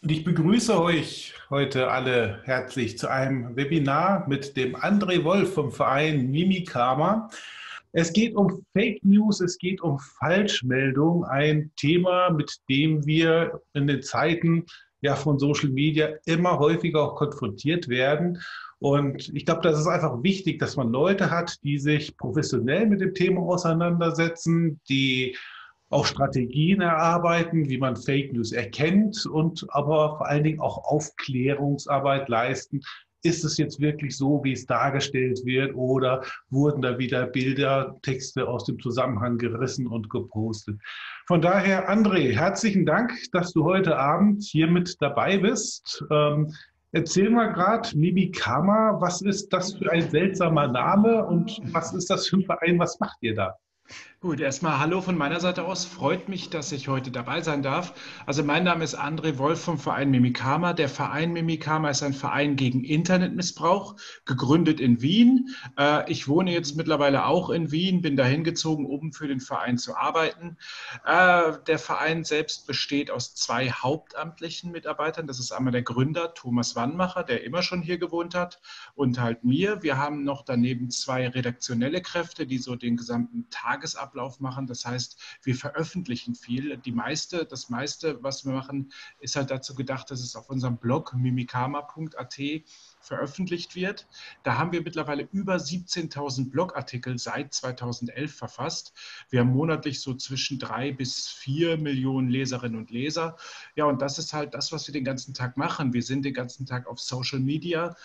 Und ich begrüße euch heute alle herzlich zu einem Webinar mit dem André Wolf vom Verein Mimikama. Es geht um Fake News, es geht um Falschmeldung, ein Thema, mit dem wir in den Zeiten von Social Media immer häufiger auch konfrontiert werden. Und ich glaube, das ist einfach wichtig, dass man Leute hat, die sich professionell mit dem Thema auseinandersetzen, die auch Strategien erarbeiten, wie man Fake News erkennt und aber vor allen Dingen auch Aufklärungsarbeit leisten. Ist es jetzt wirklich so, wie es dargestellt wird, oder wurden da wieder Bilder, Texte aus dem Zusammenhang gerissen und gepostet? Von daher, André, herzlichen Dank, dass du heute Abend hier mit dabei bist. Erzähl mal gerade, Mimikama, was ist das für ein seltsamer Name und was ist das für ein Verein? Was macht ihr da? Gut, erstmal hallo von meiner Seite aus. Freut mich, dass ich heute dabei sein darf. Also mein Name ist André Wolf vom Verein Mimikama. Der Verein Mimikama ist ein Verein gegen Internetmissbrauch, gegründet in Wien. Ich wohne jetzt mittlerweile auch in Wien, bin dahin gezogen, um für den Verein zu arbeiten. Der Verein selbst besteht aus zwei hauptamtlichen Mitarbeitern. Das ist einmal der Gründer Thomas Wannmacher, der immer schon hier gewohnt hat, und halt mir. Wir haben noch daneben zwei redaktionelle Kräfte, die so den gesamten Tagesablauf machen. Das heißt, wir veröffentlichen viel. Das meiste, was wir machen, ist halt dazu gedacht, dass es auf unserem Blog mimikama.at veröffentlicht wird. Da haben wir mittlerweile über 17.000 Blogartikel seit 2011 verfasst. Wir haben monatlich so zwischen 3 bis 4 Millionen Leserinnen und Leser. Ja, und das ist halt das, was wir den ganzen Tag machen. Wir sind den ganzen Tag auf Social Media,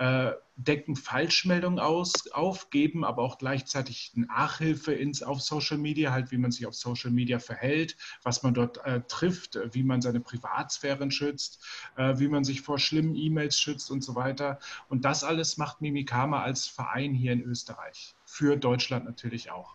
decken Falschmeldungen auf, geben aber auch gleichzeitig Nachhilfe auf Social Media, halt wie man sich auf Social Media verhält, was man dort trifft, wie man seine Privatsphären schützt, wie man sich vor schlimmen E-Mails schützt und so weiter. Und das alles macht Mimikama als Verein hier in Österreich. Für Deutschland natürlich auch.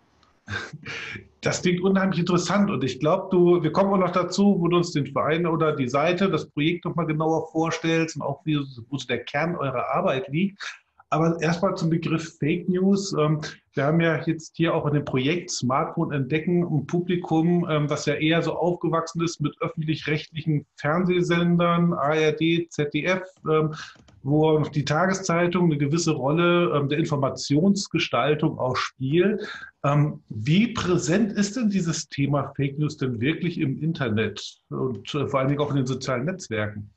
Das klingt unheimlich interessant und ich glaube, wir kommen auch noch dazu, wo du uns den Verein oder die Seite, das Projekt nochmal genauer vorstellst und auch wo so der Kern eurer Arbeit liegt. Aber erstmal zum Begriff Fake News. Wir haben ja jetzt hier auch in dem Projekt Smartphone entdecken ein Publikum, das ja eher so aufgewachsen ist mit öffentlich-rechtlichen Fernsehsendern, ARD, ZDF, wo die Tageszeitung eine gewisse Rolle der Informationsgestaltung auch spielt. Wie präsent ist denn dieses Thema Fake News denn wirklich im Internet und vor allen Dingen auch in den sozialen Netzwerken?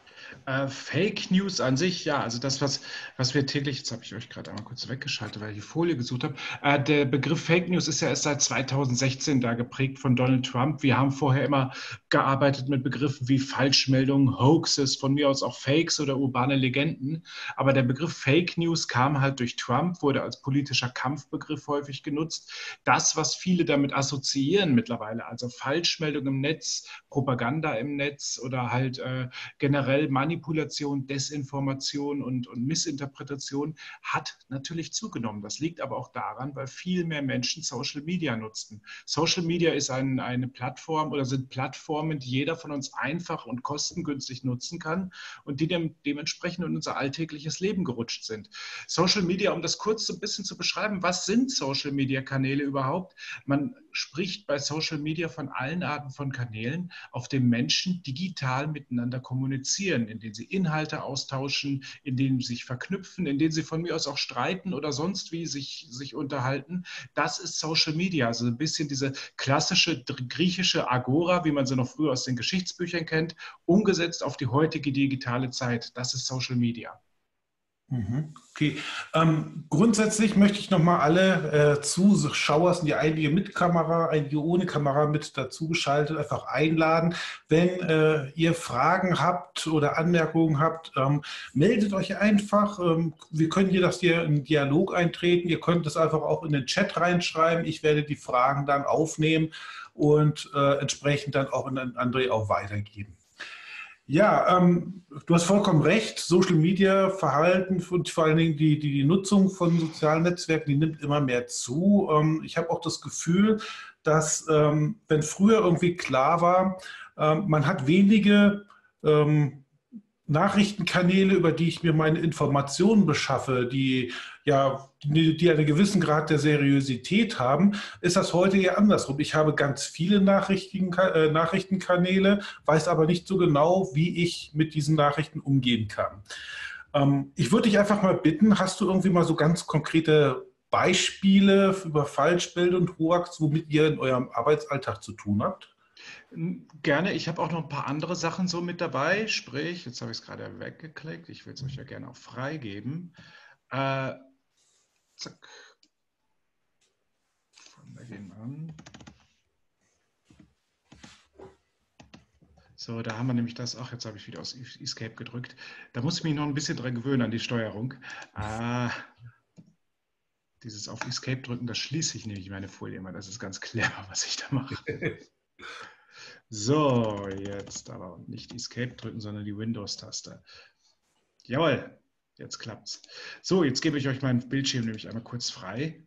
Fake News an sich, ja, also was wir täglich, jetzt habe ich euch gerade einmal kurz weggeschaltet, weil ich die Folie gesucht habe. Der Begriff Fake News ist ja erst seit 2016 da geprägt von Donald Trump. Wir haben vorher immer gearbeitet mit Begriffen wie Falschmeldungen, Hoaxes, von mir aus auch Fakes oder urbane Legenden. Aber der Begriff Fake News kam halt durch Trump, wurde als politischer Kampfbegriff häufig genutzt. Das, was viele damit assoziieren mittlerweile, also Falschmeldungen im Netz, Propaganda im Netz oder halt generell Manipulation, Desinformation und Missinterpretation hat natürlich zugenommen. Das liegt aber auch daran, weil viel mehr Menschen Social Media nutzten. Social Media ist eine Plattform oder sind Plattformen, die jeder von uns einfach und kostengünstig nutzen kann und die dementsprechend in unser alltägliches Leben gerutscht sind. Social Media, um das kurz so ein bisschen zu beschreiben, was sind Social Media Kanäle überhaupt? Man spricht bei Social Media von allen Arten von Kanälen, auf denen Menschen digital miteinander kommunizieren, in denen sie Inhalte austauschen, in denen sie sich verknüpfen, in denen sie von mir aus auch streiten oder sonst wie sich unterhalten. Das ist Social Media, also ein bisschen diese klassische griechische Agora, wie man sie noch früher aus den Geschichtsbüchern kennt, umgesetzt auf die heutige digitale Zeit. Das ist Social Media. Mhm. Okay. Grundsätzlich möchte ich nochmal alle Zuschauer, die einige mit Kamera, einige ohne Kamera mit dazugeschaltet, einfach einladen. Wenn ihr Fragen habt oder Anmerkungen habt, meldet euch einfach. Wir können hier in Dialog eintreten. Ihr könnt es einfach auch in den Chat reinschreiben. Ich werde die Fragen dann aufnehmen und entsprechend dann auch an André auch weitergeben. Ja, du hast vollkommen recht. Social Media Verhalten und vor allen Dingen die Nutzung von sozialen Netzwerken, die nimmt immer mehr zu. Ich habe auch das Gefühl, dass wenn früher irgendwie klar war, man hat wenige Nachrichtenkanäle, über die ich mir meine Informationen beschaffe, die einen gewissen Grad der Seriosität haben, ist das heute eher andersrum. Ich habe ganz viele Nachrichtenkanäle, weiß aber nicht so genau, wie ich mit diesen Nachrichten umgehen kann. Ich würde dich einfach mal bitten, hast du irgendwie mal so ganz konkrete Beispiele über Falschmeldung und Hoax, womit ihr in eurem Arbeitsalltag zu tun habt? Gerne, ich habe auch noch ein paar andere Sachen so mit dabei, sprich, jetzt habe ich es gerade weggeklickt, ich will es euch ja gerne auch freigeben. Zack. Fangen wir den an. So, da haben wir nämlich das, ach, jetzt habe ich wieder aus Escape gedrückt. Da muss ich mich noch ein bisschen dran gewöhnen an die Steuerung. Dieses auf Escape drücken, das schließe ich nämlich meine Folie immer. Das ist ganz clever, was ich da mache. So, jetzt aber nicht Escape drücken, sondern die Windows-Taste. Jawohl, jetzt klappt's. So, jetzt gebe ich euch meinen Bildschirm nämlich einmal kurz frei.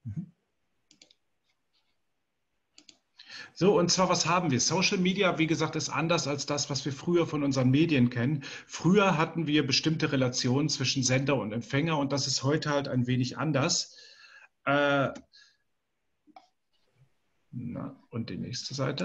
So, und zwar, was haben wir? Social Media, wie gesagt, ist anders als das, was wir früher von unseren Medien kennen. Früher hatten wir bestimmte Relationen zwischen Sender und Empfänger und das ist heute halt ein wenig anders. Und die nächste Seite.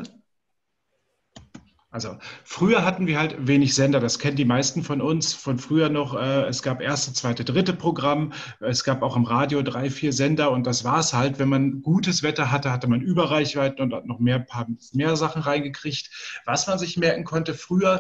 Also früher hatten wir halt wenig Sender, das kennen die meisten von uns von früher noch. Es gab erste, zweite, dritte Programm, es gab auch im Radio 3, 4 Sender und das war es halt. Wenn man gutes Wetter hatte, hatte man Überreichweiten und hat noch paar mehr Sachen reingekriegt. Was man sich merken konnte, früher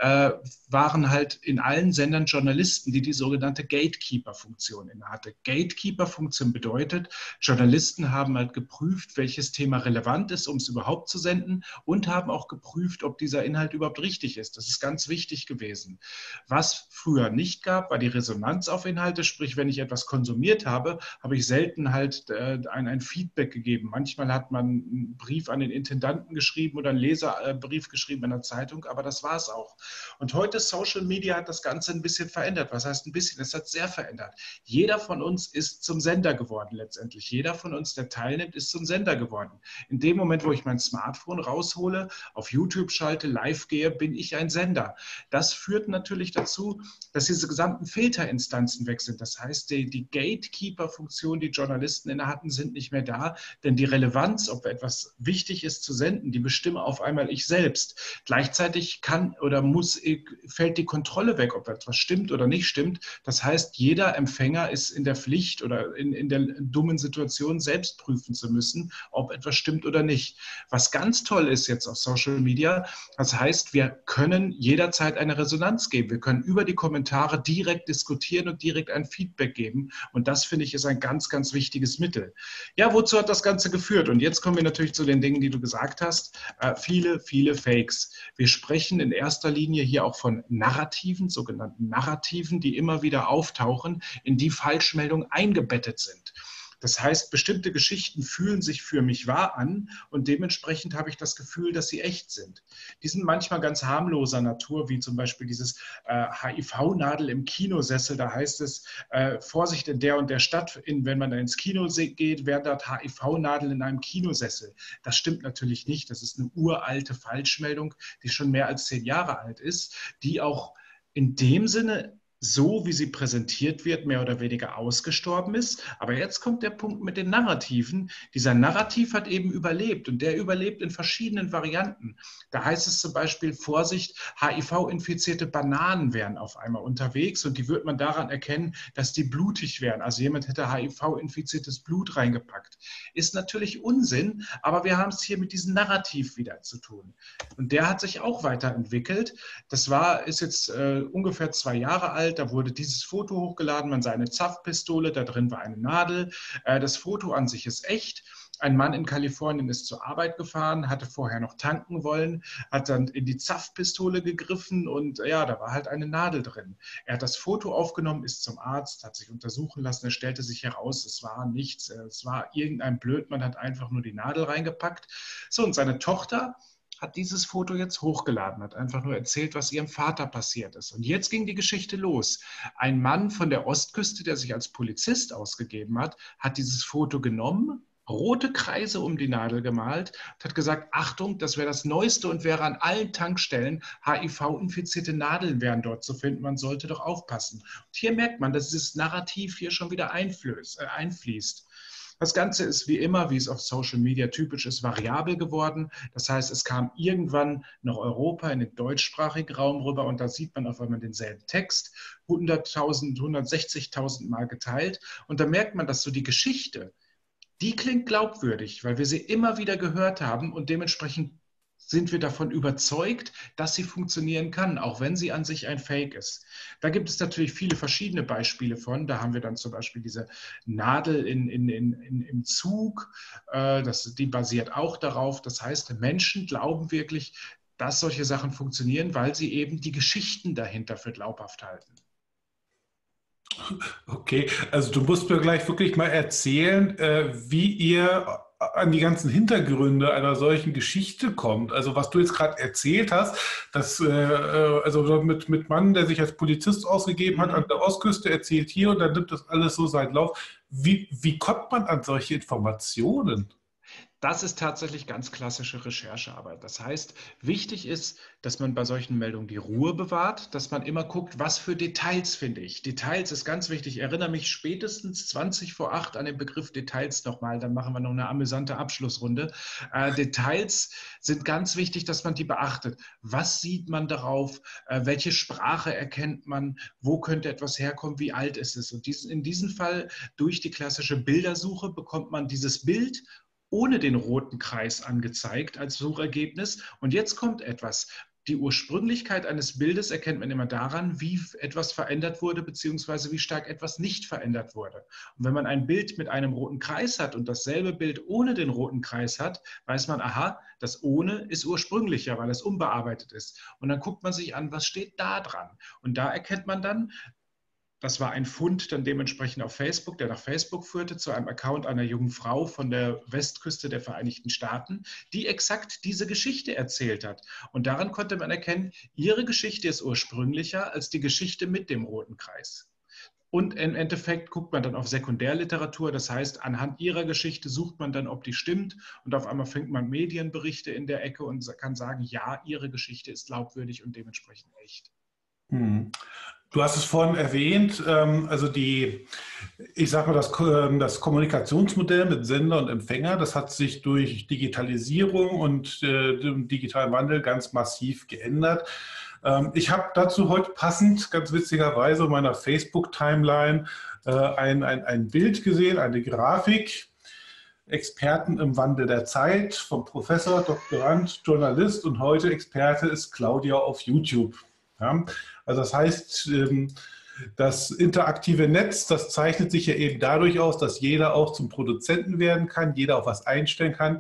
waren halt in allen Sendern Journalisten, die sogenannte Gatekeeper-Funktion innehatte. Gatekeeper-Funktion bedeutet, Journalisten haben halt geprüft, welches Thema relevant ist, um es überhaupt zu senden und haben auch geprüft, ob dieser Inhalt überhaupt richtig ist. Das ist ganz wichtig gewesen. Was früher nicht gab, war die Resonanz auf Inhalte, sprich, wenn ich etwas konsumiert habe, habe ich selten halt ein Feedback gegeben. Manchmal hat man einen Brief an den Intendanten geschrieben oder einen Leserbrief geschrieben in der Zeitung, aber das war es auch. Und heute Social Media hat das Ganze ein bisschen verändert. Was heißt ein bisschen? Es hat sehr verändert. Jeder von uns ist zum Sender geworden letztendlich. Jeder von uns, der teilnimmt, ist zum Sender geworden. In dem Moment, wo ich mein Smartphone raushole, auf YouTube schalte, live gehe, bin ich ein Sender. Das führt natürlich dazu, dass diese gesamten Filterinstanzen weg sind. Das heißt, die Gatekeeper-Funktion, die Journalisten inne hatten, sind nicht mehr da, denn die Relevanz, ob etwas wichtig ist zu senden, die bestimme auf einmal ich selbst. Gleichzeitig kann oder fällt die Kontrolle weg, ob etwas stimmt oder nicht stimmt. Das heißt, jeder Empfänger ist in der Pflicht oder in der dummen Situation, selbst prüfen zu müssen, ob etwas stimmt oder nicht. Was ganz toll ist jetzt auf Social Media, das heißt, wir können jederzeit eine Resonanz geben. Wir können über die Kommentare direkt diskutieren und direkt ein Feedback geben. Und das, finde ich, ist ein ganz, ganz wichtiges Mittel. Ja, wozu hat das Ganze geführt? Und jetzt kommen wir natürlich zu den Dingen, die du gesagt hast. Viele, viele Fakes. Wir sprechen in erster Linie hier auch von Narrativen, sogenannten Narrativen, die immer wieder auftauchen, in die Falschmeldungen eingebettet sind. Das heißt, bestimmte Geschichten fühlen sich für mich wahr an und dementsprechend habe ich das Gefühl, dass sie echt sind. Die sind manchmal ganz harmloser Natur, wie zum Beispiel dieses HIV-Nadel im Kinosessel. Da heißt es, Vorsicht in der und der Stadt, wenn man da ins Kino geht, wäre dort HIV-Nadel in einem Kinosessel. Das stimmt natürlich nicht. Das ist eine uralte Falschmeldung, die schon mehr als 10 Jahre alt ist, die auch in dem Sinne so, wie sie präsentiert wird, mehr oder weniger ausgestorben ist. Aber jetzt kommt der Punkt mit den Narrativen. Dieser Narrativ hat eben überlebt und der überlebt in verschiedenen Varianten. Da heißt es zum Beispiel, Vorsicht, HIV-infizierte Bananen wären auf einmal unterwegs und die wird man daran erkennen, dass die blutig wären. Also jemand hätte HIV-infiziertes Blut reingepackt. Ist natürlich Unsinn, aber wir haben es hier mit diesem Narrativ wieder zu tun. Und der hat sich auch weiterentwickelt. Ist jetzt ungefähr 2 Jahre alt. Da wurde dieses Foto hochgeladen, man sah eine Zapfpistole, da drin war eine Nadel. Das Foto an sich ist echt. Ein Mann in Kalifornien ist zur Arbeit gefahren, hatte vorher noch tanken wollen, hat dann in die Zapfpistole gegriffen und ja, da war halt eine Nadel drin. Er hat das Foto aufgenommen, ist zum Arzt, hat sich untersuchen lassen, es stellte sich heraus, es war nichts, es war irgendein Blödmann, hat einfach nur die Nadel reingepackt. So, und seine Tochter hat dieses Foto jetzt hochgeladen, hat einfach nur erzählt, was ihrem Vater passiert ist. Und jetzt ging die Geschichte los. Ein Mann von der Ostküste, der sich als Polizist ausgegeben hat, hat dieses Foto genommen, rote Kreise um die Nadel gemalt und hat gesagt, Achtung, das wäre das Neueste und wäre an allen Tankstellen HIV-infizierte Nadeln wären dort zu finden. Man sollte doch aufpassen. Und hier merkt man, dass dieses Narrativ hier schon wieder einfließt. Das Ganze ist wie immer, wie es auf Social Media typisch ist, variabel geworden. Das heißt, es kam irgendwann nach Europa in den deutschsprachigen Raum rüber und da sieht man auf einmal denselben Text, 100.000, 160.000 Mal geteilt. Und da merkt man, dass so die Geschichte, die klingt glaubwürdig, weil wir sie immer wieder gehört haben und dementsprechend sind wir davon überzeugt, dass sie funktionieren kann, auch wenn sie an sich ein Fake ist. Da gibt es natürlich viele verschiedene Beispiele von. Da haben wir dann zum Beispiel diese Nadel im Zug, die basiert auch darauf. Das heißt, Menschen glauben wirklich, dass solche Sachen funktionieren, weil sie eben die Geschichten dahinter für glaubhaft halten. Okay, also du musst mir gleich wirklich mal erzählen, wie ihr an die ganzen Hintergründe einer solchen Geschichte kommt. Also was du jetzt gerade erzählt hast, dass also mit Mann, der sich als Polizist ausgegeben hat, an der Ostküste erzählt hier und dann nimmt das alles so seinen Lauf. Wie kommt man an solche Informationen? Das ist tatsächlich ganz klassische Recherchearbeit. Das heißt, wichtig ist, dass man bei solchen Meldungen die Ruhe bewahrt, dass man immer guckt, was für Details finde ich. Details ist ganz wichtig. Ich erinnere mich spätestens 20 vor 8 an den Begriff Details nochmal. Dann machen wir noch eine amüsante Abschlussrunde. Details sind ganz wichtig, dass man die beachtet. Was sieht man darauf? Welche Sprache erkennt man? Wo könnte etwas herkommen? Wie alt ist es? Und in diesem Fall durch die klassische Bildersuche bekommt man dieses Bild ohne den roten Kreis angezeigt als Suchergebnis. Und jetzt kommt etwas. Die Ursprünglichkeit eines Bildes erkennt man immer daran, wie etwas verändert wurde, beziehungsweise wie stark etwas nicht verändert wurde. Und wenn man ein Bild mit einem roten Kreis hat und dasselbe Bild ohne den roten Kreis hat, weiß man, aha, das ohne ist ursprünglicher, weil es unbearbeitet ist. Und dann guckt man sich an, was steht da dran. Und da erkennt man dann, das war ein Fund dann dementsprechend auf Facebook, der nach Facebook führte, zu einem Account einer jungen Frau von der Westküste der Vereinigten Staaten, die exakt diese Geschichte erzählt hat. Und daran konnte man erkennen, ihre Geschichte ist ursprünglicher als die Geschichte mit dem roten Kreis. Und im Endeffekt guckt man dann auf Sekundärliteratur, das heißt, anhand ihrer Geschichte sucht man dann, ob die stimmt. Und auf einmal findet man Medienberichte in der Ecke und kann sagen, ja, ihre Geschichte ist glaubwürdig und dementsprechend echt. Hm. Du hast es vorhin erwähnt, also ich sage mal, das Kommunikationsmodell mit Sender und Empfänger, das hat sich durch Digitalisierung und den digitalen Wandel ganz massiv geändert. Ich habe dazu heute passend, ganz witzigerweise, in meiner Facebook-Timeline ein Bild gesehen, eine Grafik. Experten im Wandel der Zeit vom Professor, Doktorand, Journalist und heute Experte ist Claudia auf YouTube. Ja, also das heißt, das interaktive Netz, das zeichnet sich ja eben dadurch aus, dass jeder auch zum Produzenten werden kann, jeder auch was einstellen kann.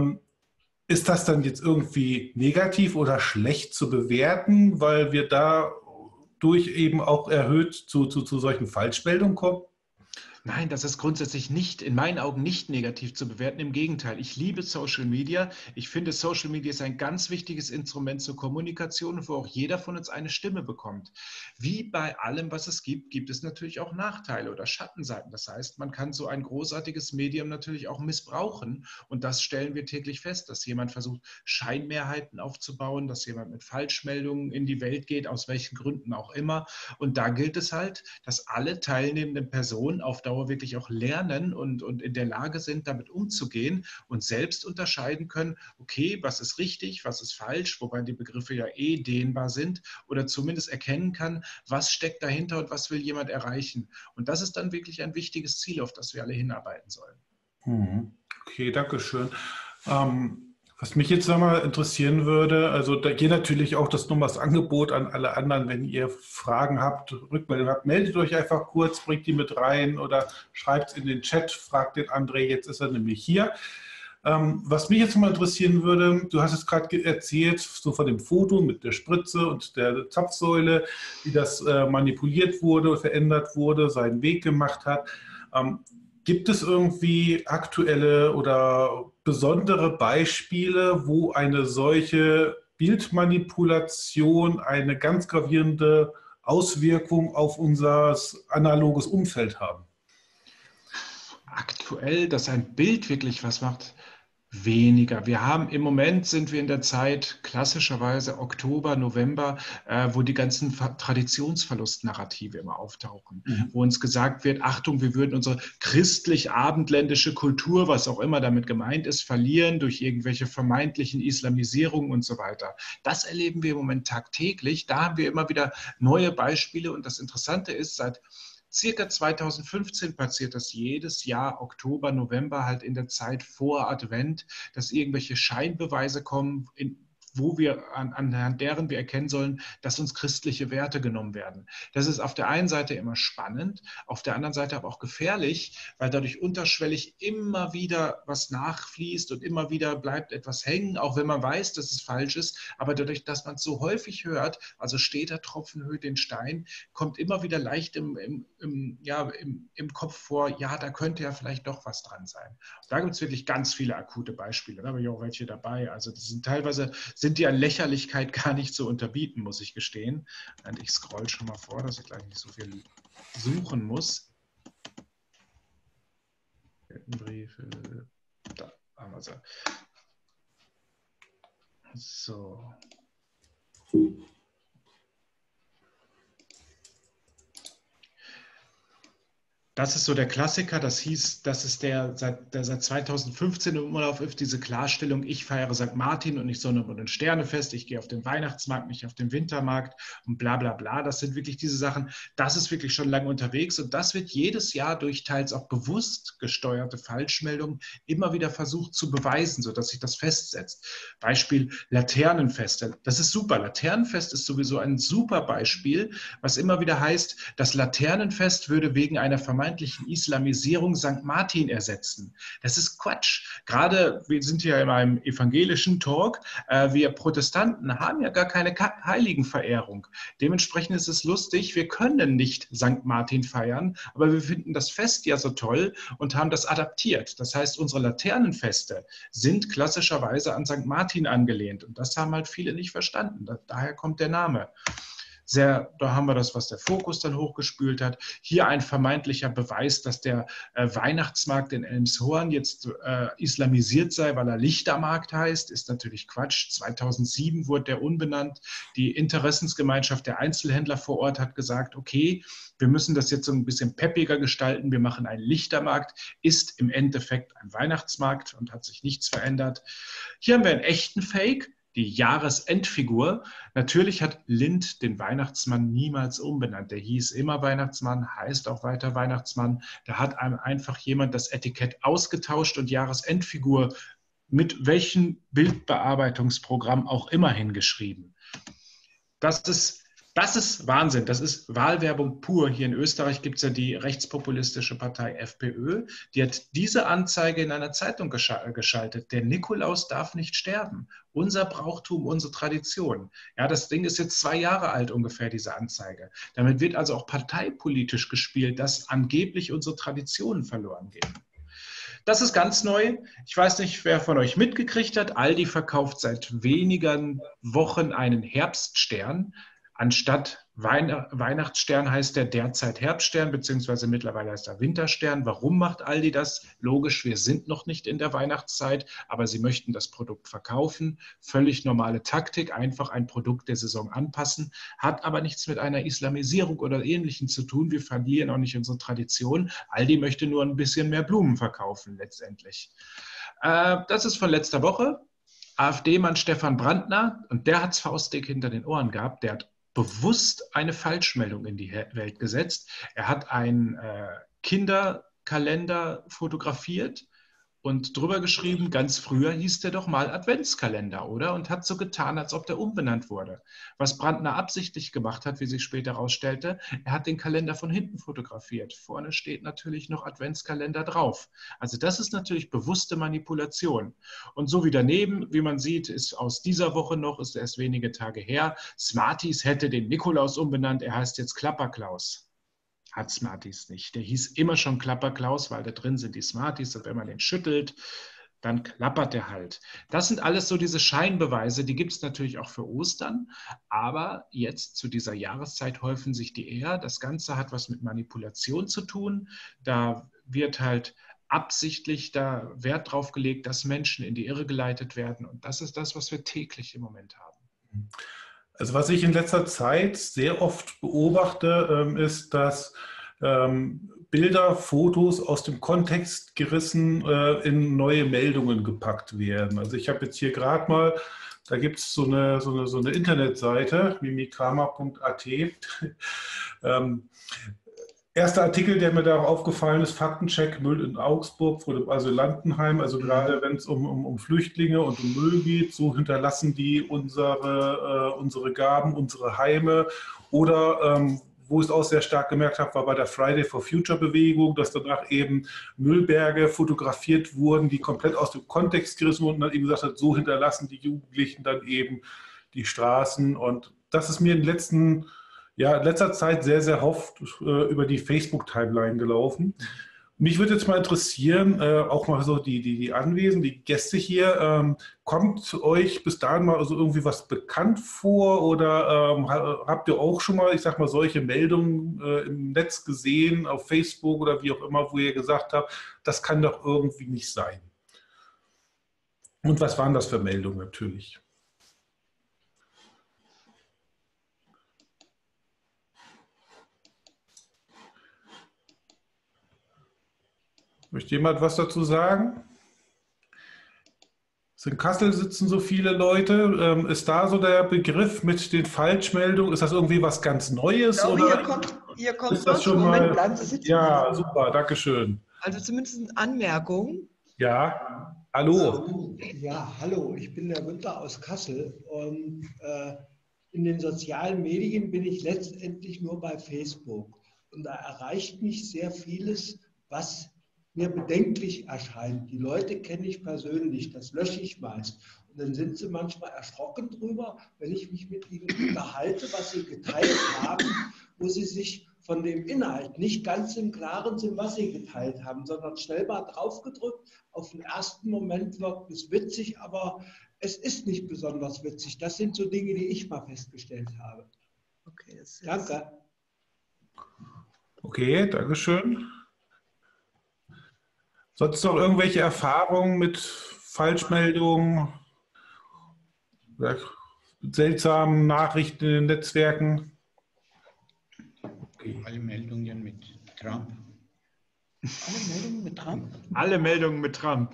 Ist das dann jetzt irgendwie negativ oder schlecht zu bewerten, weil wir dadurch eben auch erhöht zu solchen Falschmeldungen kommen? Nein, das ist grundsätzlich nicht, in meinen Augen nicht negativ zu bewerten. Im Gegenteil, ich liebe Social Media. Ich finde, Social Media ist ein ganz wichtiges Instrument zur Kommunikation, wo auch jeder von uns eine Stimme bekommt. Wie bei allem, was es gibt, gibt es natürlich auch Nachteile oder Schattenseiten. Das heißt, man kann so ein großartiges Medium natürlich auch missbrauchen. Und das stellen wir täglich fest, dass jemand versucht, Scheinmehrheiten aufzubauen, dass jemand mit Falschmeldungen in die Welt geht, aus welchen Gründen auch immer. Und da gilt es halt, dass alle teilnehmenden Personen auf Dauer wirklich auch lernen und in der Lage sind, damit umzugehen und selbst unterscheiden können, okay, was ist richtig, was ist falsch, wobei die Begriffe ja dehnbar sind oder zumindest erkennen kann, was steckt dahinter und was will jemand erreichen. Und das ist dann wirklich ein wichtiges Ziel, auf das wir alle hinarbeiten sollen. Okay, danke schön. Was mich jetzt nochmal interessieren würde, also da geht natürlich auch das nochmals Angebot an alle anderen, wenn ihr Fragen habt, Rückmeldungen habt, meldet euch einfach kurz, bringt die mit rein oder schreibt es in den Chat, fragt den André, jetzt ist er nämlich hier. Was mich jetzt mal interessieren würde, du hast es gerade erzählt, so von dem Foto mit der Spritze und der Zapfsäule, wie das manipuliert wurde, verändert wurde, seinen Weg gemacht hat. Gibt es irgendwie aktuelle oder besondere Beispiele, wo eine solche Bildmanipulation eine ganz gravierende Auswirkung auf unser analoges Umfeld haben? aktuell, dass ein Bild wirklich was macht, weniger. Wir haben im Moment sind wir in der Zeit klassischerweise Oktober, November, wo die ganzen Traditionsverlustnarrative immer auftauchen, wo uns gesagt wird, Achtung, wir würden unsere christlich-abendländische Kultur, was auch immer damit gemeint ist, verlieren durch irgendwelche vermeintlichen Islamisierungen und so weiter. Das erleben wir im Moment tagtäglich. Da haben wir immer wieder neue Beispiele und das Interessante ist, seit circa 2015 passiert das jedes Jahr, Oktober, November, halt in der Zeit vor Advent, dass irgendwelche Scheinbeweise kommen, wo wir anhand deren wir erkennen sollen, dass uns christliche Werte genommen werden. Das ist auf der einen Seite immer spannend, auf der anderen Seite aber auch gefährlich, weil dadurch unterschwellig immer wieder was nachfließt und immer wieder bleibt etwas hängen, auch wenn man weiß, dass es falsch ist. Aber dadurch, dass man es so häufig hört, also steter Tropfen höhlt den Stein, kommt immer wieder leicht im Kopf vor, ja, da könnte ja vielleicht doch was dran sein. Da gibt es wirklich ganz viele akute Beispiele. Da habe ich auch welche dabei. Also das sind teilweise sind die an Lächerlichkeit gar nicht zu unterbieten, muss ich gestehen. Und ich scroll schon mal vor, dass ich gleich nicht so viel suchen muss. Briefe, da haben wir sie. So. Das ist so der Klassiker, das ist der seit 2015 im Umlauf ist, diese Klarstellung, ich feiere St. Martin und nicht Sonne- und Sternefest, ich gehe auf den Weihnachtsmarkt, nicht auf den Wintermarkt und bla bla bla. Das sind wirklich diese Sachen, das ist wirklich schon lange unterwegs und das wird jedes Jahr durch teils auch bewusst gesteuerte Falschmeldungen immer wieder versucht zu beweisen, sodass sich das festsetzt. Beispiel Laternenfeste. Das ist super. Laternenfest ist sowieso ein super Beispiel, was immer wieder heißt, das Laternenfest würde wegen einer vermeintlichen Islamisierung St. Martin ersetzen. Das ist Quatsch. Gerade, wir sind ja in einem evangelischen Talk, wir Protestanten haben ja gar keine Heiligenverehrung. Dementsprechend ist es lustig, wir können nicht St. Martin feiern, aber wir finden das Fest ja so toll und haben das adaptiert. Das heißt, unsere Laternenfeste sind klassischerweise an St. Martin angelehnt und das haben halt viele nicht verstanden. Daher kommt der Name. Da haben wir das, was der Fokus dann hochgespült hat. Hier ein vermeintlicher Beweis, dass der Weihnachtsmarkt in Elmshorn jetzt islamisiert sei, weil er Lichtermarkt heißt, ist natürlich Quatsch. 2007 wurde der umbenannt. Die Interessensgemeinschaft der Einzelhändler vor Ort hat gesagt, okay, wir müssen das jetzt so ein bisschen peppiger gestalten. Wir machen einen Lichtermarkt, ist im Endeffekt ein Weihnachtsmarkt und hat sich nichts verändert. Hier haben wir einen echten Fake. Die Jahresendfigur. Natürlich hat Lindt den Weihnachtsmann niemals umbenannt. Der hieß immer Weihnachtsmann, heißt auch weiter Weihnachtsmann. Da hat einem einfach jemand das Etikett ausgetauscht und Jahresendfigur mit welchem Bildbearbeitungsprogramm auch immer hingeschrieben. Das ist Wahnsinn. Das ist Wahlwerbung pur. Hier in Österreich gibt es ja die rechtspopulistische Partei FPÖ. Die hat diese Anzeige in einer Zeitung geschaltet. Der Nikolaus darf nicht sterben. Unser Brauchtum, unsere Tradition. Ja, das Ding ist jetzt 2 Jahre alt ungefähr, diese Anzeige. Damit wird also auch parteipolitisch gespielt, dass angeblich unsere Traditionen verloren gehen. Das ist ganz neu. Ich weiß nicht, wer von euch mitgekriegt hat. Aldi verkauft seit wenigen Wochen einen Herbststern. Anstatt Weihnachtsstern heißt der derzeit Herbststern, beziehungsweise mittlerweile heißt er Winterstern. Warum macht Aldi das? Logisch, wir sind noch nicht in der Weihnachtszeit, aber sie möchten das Produkt verkaufen. Völlig normale Taktik, einfach ein Produkt der Saison anpassen, hat aber nichts mit einer Islamisierung oder Ähnlichem zu tun. Wir verlieren auch nicht unsere Tradition. Aldi möchte nur ein bisschen mehr Blumen verkaufen letztendlich. Das ist von letzter Woche. AfD-Mann Stefan Brandner, und der hat es faustdick hinter den Ohren gehabt, der hat bewusst eine Falschmeldung in die Welt gesetzt. Er hat einen Kinderkalender fotografiert und drüber geschrieben, ganz früher hieß der doch mal Adventskalender, oder? Und hat so getan, als ob der umbenannt wurde. Was Brandner absichtlich gemacht hat, wie sich später herausstellte, er hat den Kalender von hinten fotografiert. Vorne steht natürlich noch Adventskalender drauf. Also das ist natürlich bewusste Manipulation. Und so wie daneben, wie man sieht, ist aus dieser Woche noch, ist erst wenige Tage her, Smarties hätte den Nikolaus umbenannt, er heißt jetzt Klapperklaus. Hat Smarties nicht. Der hieß immer schon Klapperklaus, weil da drin sind die Smarties und wenn man den schüttelt, dann klappert der halt. Das sind alles so diese Scheinbeweise, die gibt es natürlich auch für Ostern, aber jetzt zu dieser Jahreszeit häufen sich die eher. Das Ganze hat was mit Manipulation zu tun. Da wird halt absichtlich da Wert drauf gelegt, dass Menschen in die Irre geleitet werden. Und das ist das, was wir täglich im Moment haben. Also was ich in letzter Zeit sehr oft beobachte, ist, dass Bilder, Fotos aus dem Kontext gerissen in neue Meldungen gepackt werden. Also ich habe jetzt hier gerade mal, da gibt es so eine Internetseite, mimikama.at. Erster Artikel, der mir da aufgefallen ist, Faktencheck Müll in Augsburg vor dem Asylantenheim. Also gerade wenn es um Flüchtlinge und um Müll geht, so hinterlassen die unsere Gaben, unsere Heime. Oder wo ich es auch sehr stark gemerkt habe, war bei der Friday for Future Bewegung, dass danach eben Müllberge fotografiert wurden, die komplett aus dem Kontext gerissen wurden und dann eben gesagt hat, so hinterlassen die Jugendlichen dann eben die Straßen. Und das ist mir in letzter Zeit sehr, sehr oft über die Facebook-Timeline gelaufen. Mich würde jetzt mal interessieren, auch mal so die Anwesenden, die Gäste hier, kommt euch bis dahin mal also irgendwie was bekannt vor oder habt ihr auch schon mal, ich sag mal, solche Meldungen im Netz gesehen, auf Facebook oder wie auch immer, wo ihr gesagt habt, das kann doch irgendwie nicht sein? Und was waren das für Meldungen natürlich? Möchte jemand was dazu sagen? In Kassel sitzen so viele Leute. Ist da so der Begriff mit den Falschmeldungen? Ist das irgendwie was ganz Neues? Ich glaube, oder hier kommt ist das was. schon Moment, mal? bleiben Sie sitzen. Ja, super, danke schön. Also zumindest eine Anmerkung. Ja, hallo. Ja, hallo, ich bin der Günther aus Kassel und in den sozialen Medien bin ich letztendlich nur bei Facebook und da erreicht mich sehr vieles, was mir bedenklich erscheint. Die Leute kenne ich persönlich, das lösche ich meist. Und dann sind sie manchmal erschrocken drüber, wenn ich mich mit ihnen unterhalte, was sie geteilt haben, wo sie sich von dem Inhalt nicht ganz im Klaren sind, was sie geteilt haben, sondern schnell mal draufgedrückt. Auf den ersten Moment wirkt es witzig, aber es ist nicht besonders witzig. Das sind so Dinge, die ich mal festgestellt habe. Okay, Danke. Okay, danke schön. Sonst noch irgendwelche Erfahrungen mit Falschmeldungen, seltsamen Nachrichten in den Netzwerken? Okay. Alle Meldungen mit Trump. Alle Meldungen mit Trump? Alle Meldungen mit Trump.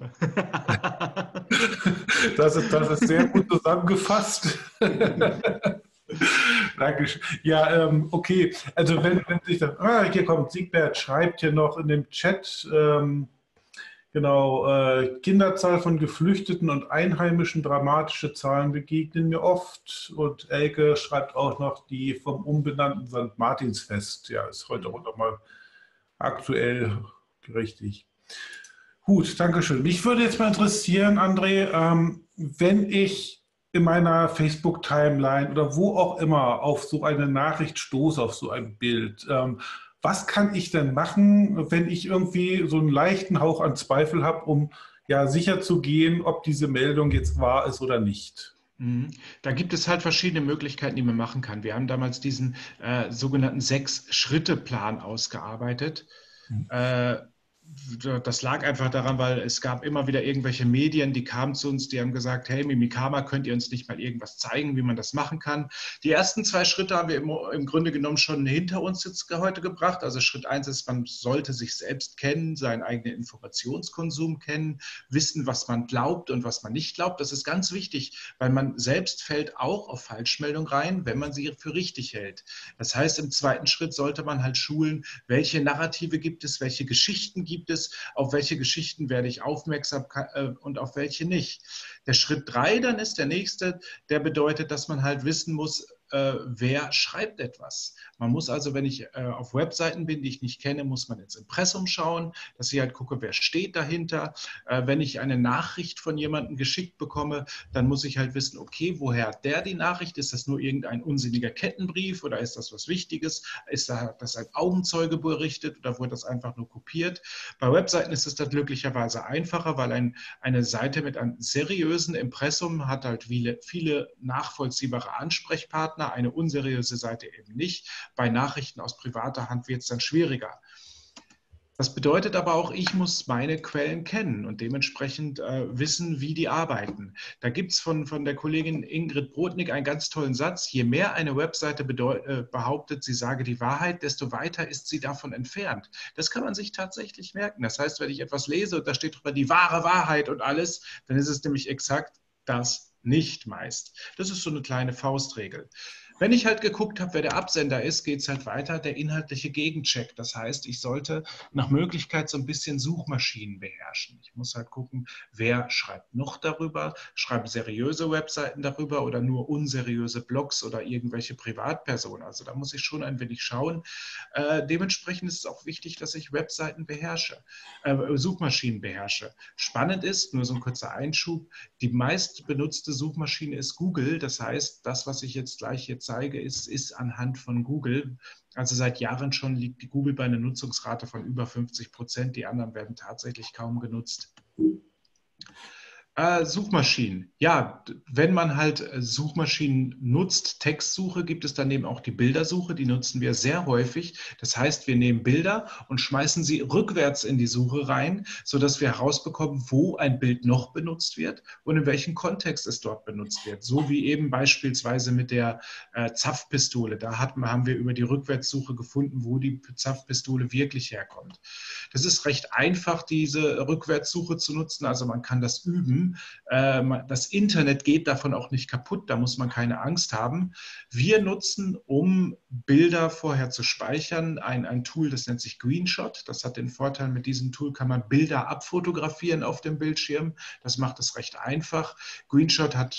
Das ist sehr gut zusammengefasst. Dankeschön. Ja, okay. Also wenn sich das, hier kommt Siegbert, schreibt hier noch in dem Chat, genau, Kinderzahl von Geflüchteten und Einheimischen, dramatische Zahlen begegnen mir oft. Und Elke schreibt auch noch die vom umbenannten St. Martinsfest. Ja, ist heute auch nochmal aktuell richtig. Gut, danke schön. Mich würde jetzt mal interessieren, André, wenn ich in meiner Facebook-Timeline oder wo auch immer auf so eine Nachricht stoße, auf so ein Bild, was kann ich denn machen, wenn ich irgendwie so einen leichten Hauch an Zweifel habe, um ja sicher zu gehen, ob diese Meldung jetzt wahr ist oder nicht? Da gibt es halt verschiedene Möglichkeiten, die man machen kann. Wir haben damals diesen sogenannten 6-Schritte-Plan ausgearbeitet. Das lag einfach daran, weil es gab immer wieder irgendwelche Medien, die kamen zu uns, die haben gesagt, hey Mimikama, könnt ihr uns nicht mal irgendwas zeigen, wie man das machen kann? Die ersten 2 Schritte haben wir im Grunde genommen schon hinter uns jetzt heute gebracht. Also Schritt 1 ist, man sollte sich selbst kennen, seinen eigenen Informationskonsum kennen, wissen, was man glaubt und was man nicht glaubt. Das ist ganz wichtig, weil man selbst fällt auch auf Falschmeldung rein, wenn man sie für richtig hält. Das heißt, im zweiten Schritt sollte man halt schulen, welche Narrative gibt es, welche Geschichten gibt es, auf welche Geschichten werde ich aufmerksam und auf welche nicht. Der Schritt 3 dann ist der nächste, der bedeutet, dass man halt wissen muss, wer schreibt etwas. Man muss also, wenn ich auf Webseiten bin, die ich nicht kenne, muss man ins Impressum schauen, dass ich halt gucke, wer steht dahinter. Wenn ich eine Nachricht von jemandem geschickt bekomme, dann muss ich halt wissen, okay, woher hat der die Nachricht? Ist das nur irgendein unsinniger Kettenbrief oder ist das was Wichtiges? Ist das ein Augenzeuge berichtet oder wurde das einfach nur kopiert? Bei Webseiten ist es dann glücklicherweise einfacher, weil eine Seite mit einem seriösen Impressum hat halt viele nachvollziehbare Ansprechpartner, eine unseriöse Seite eben nicht. Bei Nachrichten aus privater Hand wird es dann schwieriger. Das bedeutet aber auch, ich muss meine Quellen kennen und dementsprechend wissen, wie die arbeiten. Da gibt es von der Kollegin Ingrid Brodnik einen ganz tollen Satz: Je mehr eine Webseite behauptet, sie sage die Wahrheit, desto weiter ist sie davon entfernt. Das kann man sich tatsächlich merken. Das heißt, wenn ich etwas lese und da steht drüber die wahre Wahrheit und alles, dann ist es nämlich exakt das nicht meist. Das ist so eine kleine Faustregel. Wenn ich halt geguckt habe, wer der Absender ist, geht es halt weiter, der inhaltliche Gegencheck. Das heißt, ich sollte nach Möglichkeit so ein bisschen Suchmaschinen beherrschen. Ich muss halt gucken, wer schreibt noch darüber, schreiben seriöse Webseiten darüber oder nur unseriöse Blogs oder irgendwelche Privatpersonen. Also da muss ich schon ein wenig schauen. Dementsprechend ist es auch wichtig, dass ich Webseiten beherrsche, Suchmaschinen beherrsche. Spannend ist, nur so ein kurzer Einschub, die meist benutzte Suchmaschine ist Google. Das heißt, das, was ich jetzt gleich hier zeige, ist anhand von Google. Also seit Jahren schon liegt die Google bei einer Nutzungsrate von über 50%. Die anderen werden tatsächlich kaum genutzt. Suchmaschinen. Ja, wenn man halt Suchmaschinen nutzt, Textsuche, gibt es daneben auch die Bildersuche, die nutzen wir sehr häufig. Das heißt, wir nehmen Bilder und schmeißen sie rückwärts in die Suche rein, sodass wir herausbekommen, wo ein Bild noch benutzt wird und in welchem Kontext es dort benutzt wird. So wie eben beispielsweise mit der Zapfpistole. Da haben wir über die Rückwärtssuche gefunden, wo die Zapfpistole wirklich herkommt. Das ist recht einfach, diese Rückwärtssuche zu nutzen. Also man kann das üben. Das Internet geht davon auch nicht kaputt, da muss man keine Angst haben. Wir nutzen, um Bilder vorher zu speichern, ein Tool, das nennt sich Greenshot. Das hat den Vorteil, mit diesem Tool kann man Bilder abfotografieren auf dem Bildschirm. Das macht es recht einfach. Greenshot hat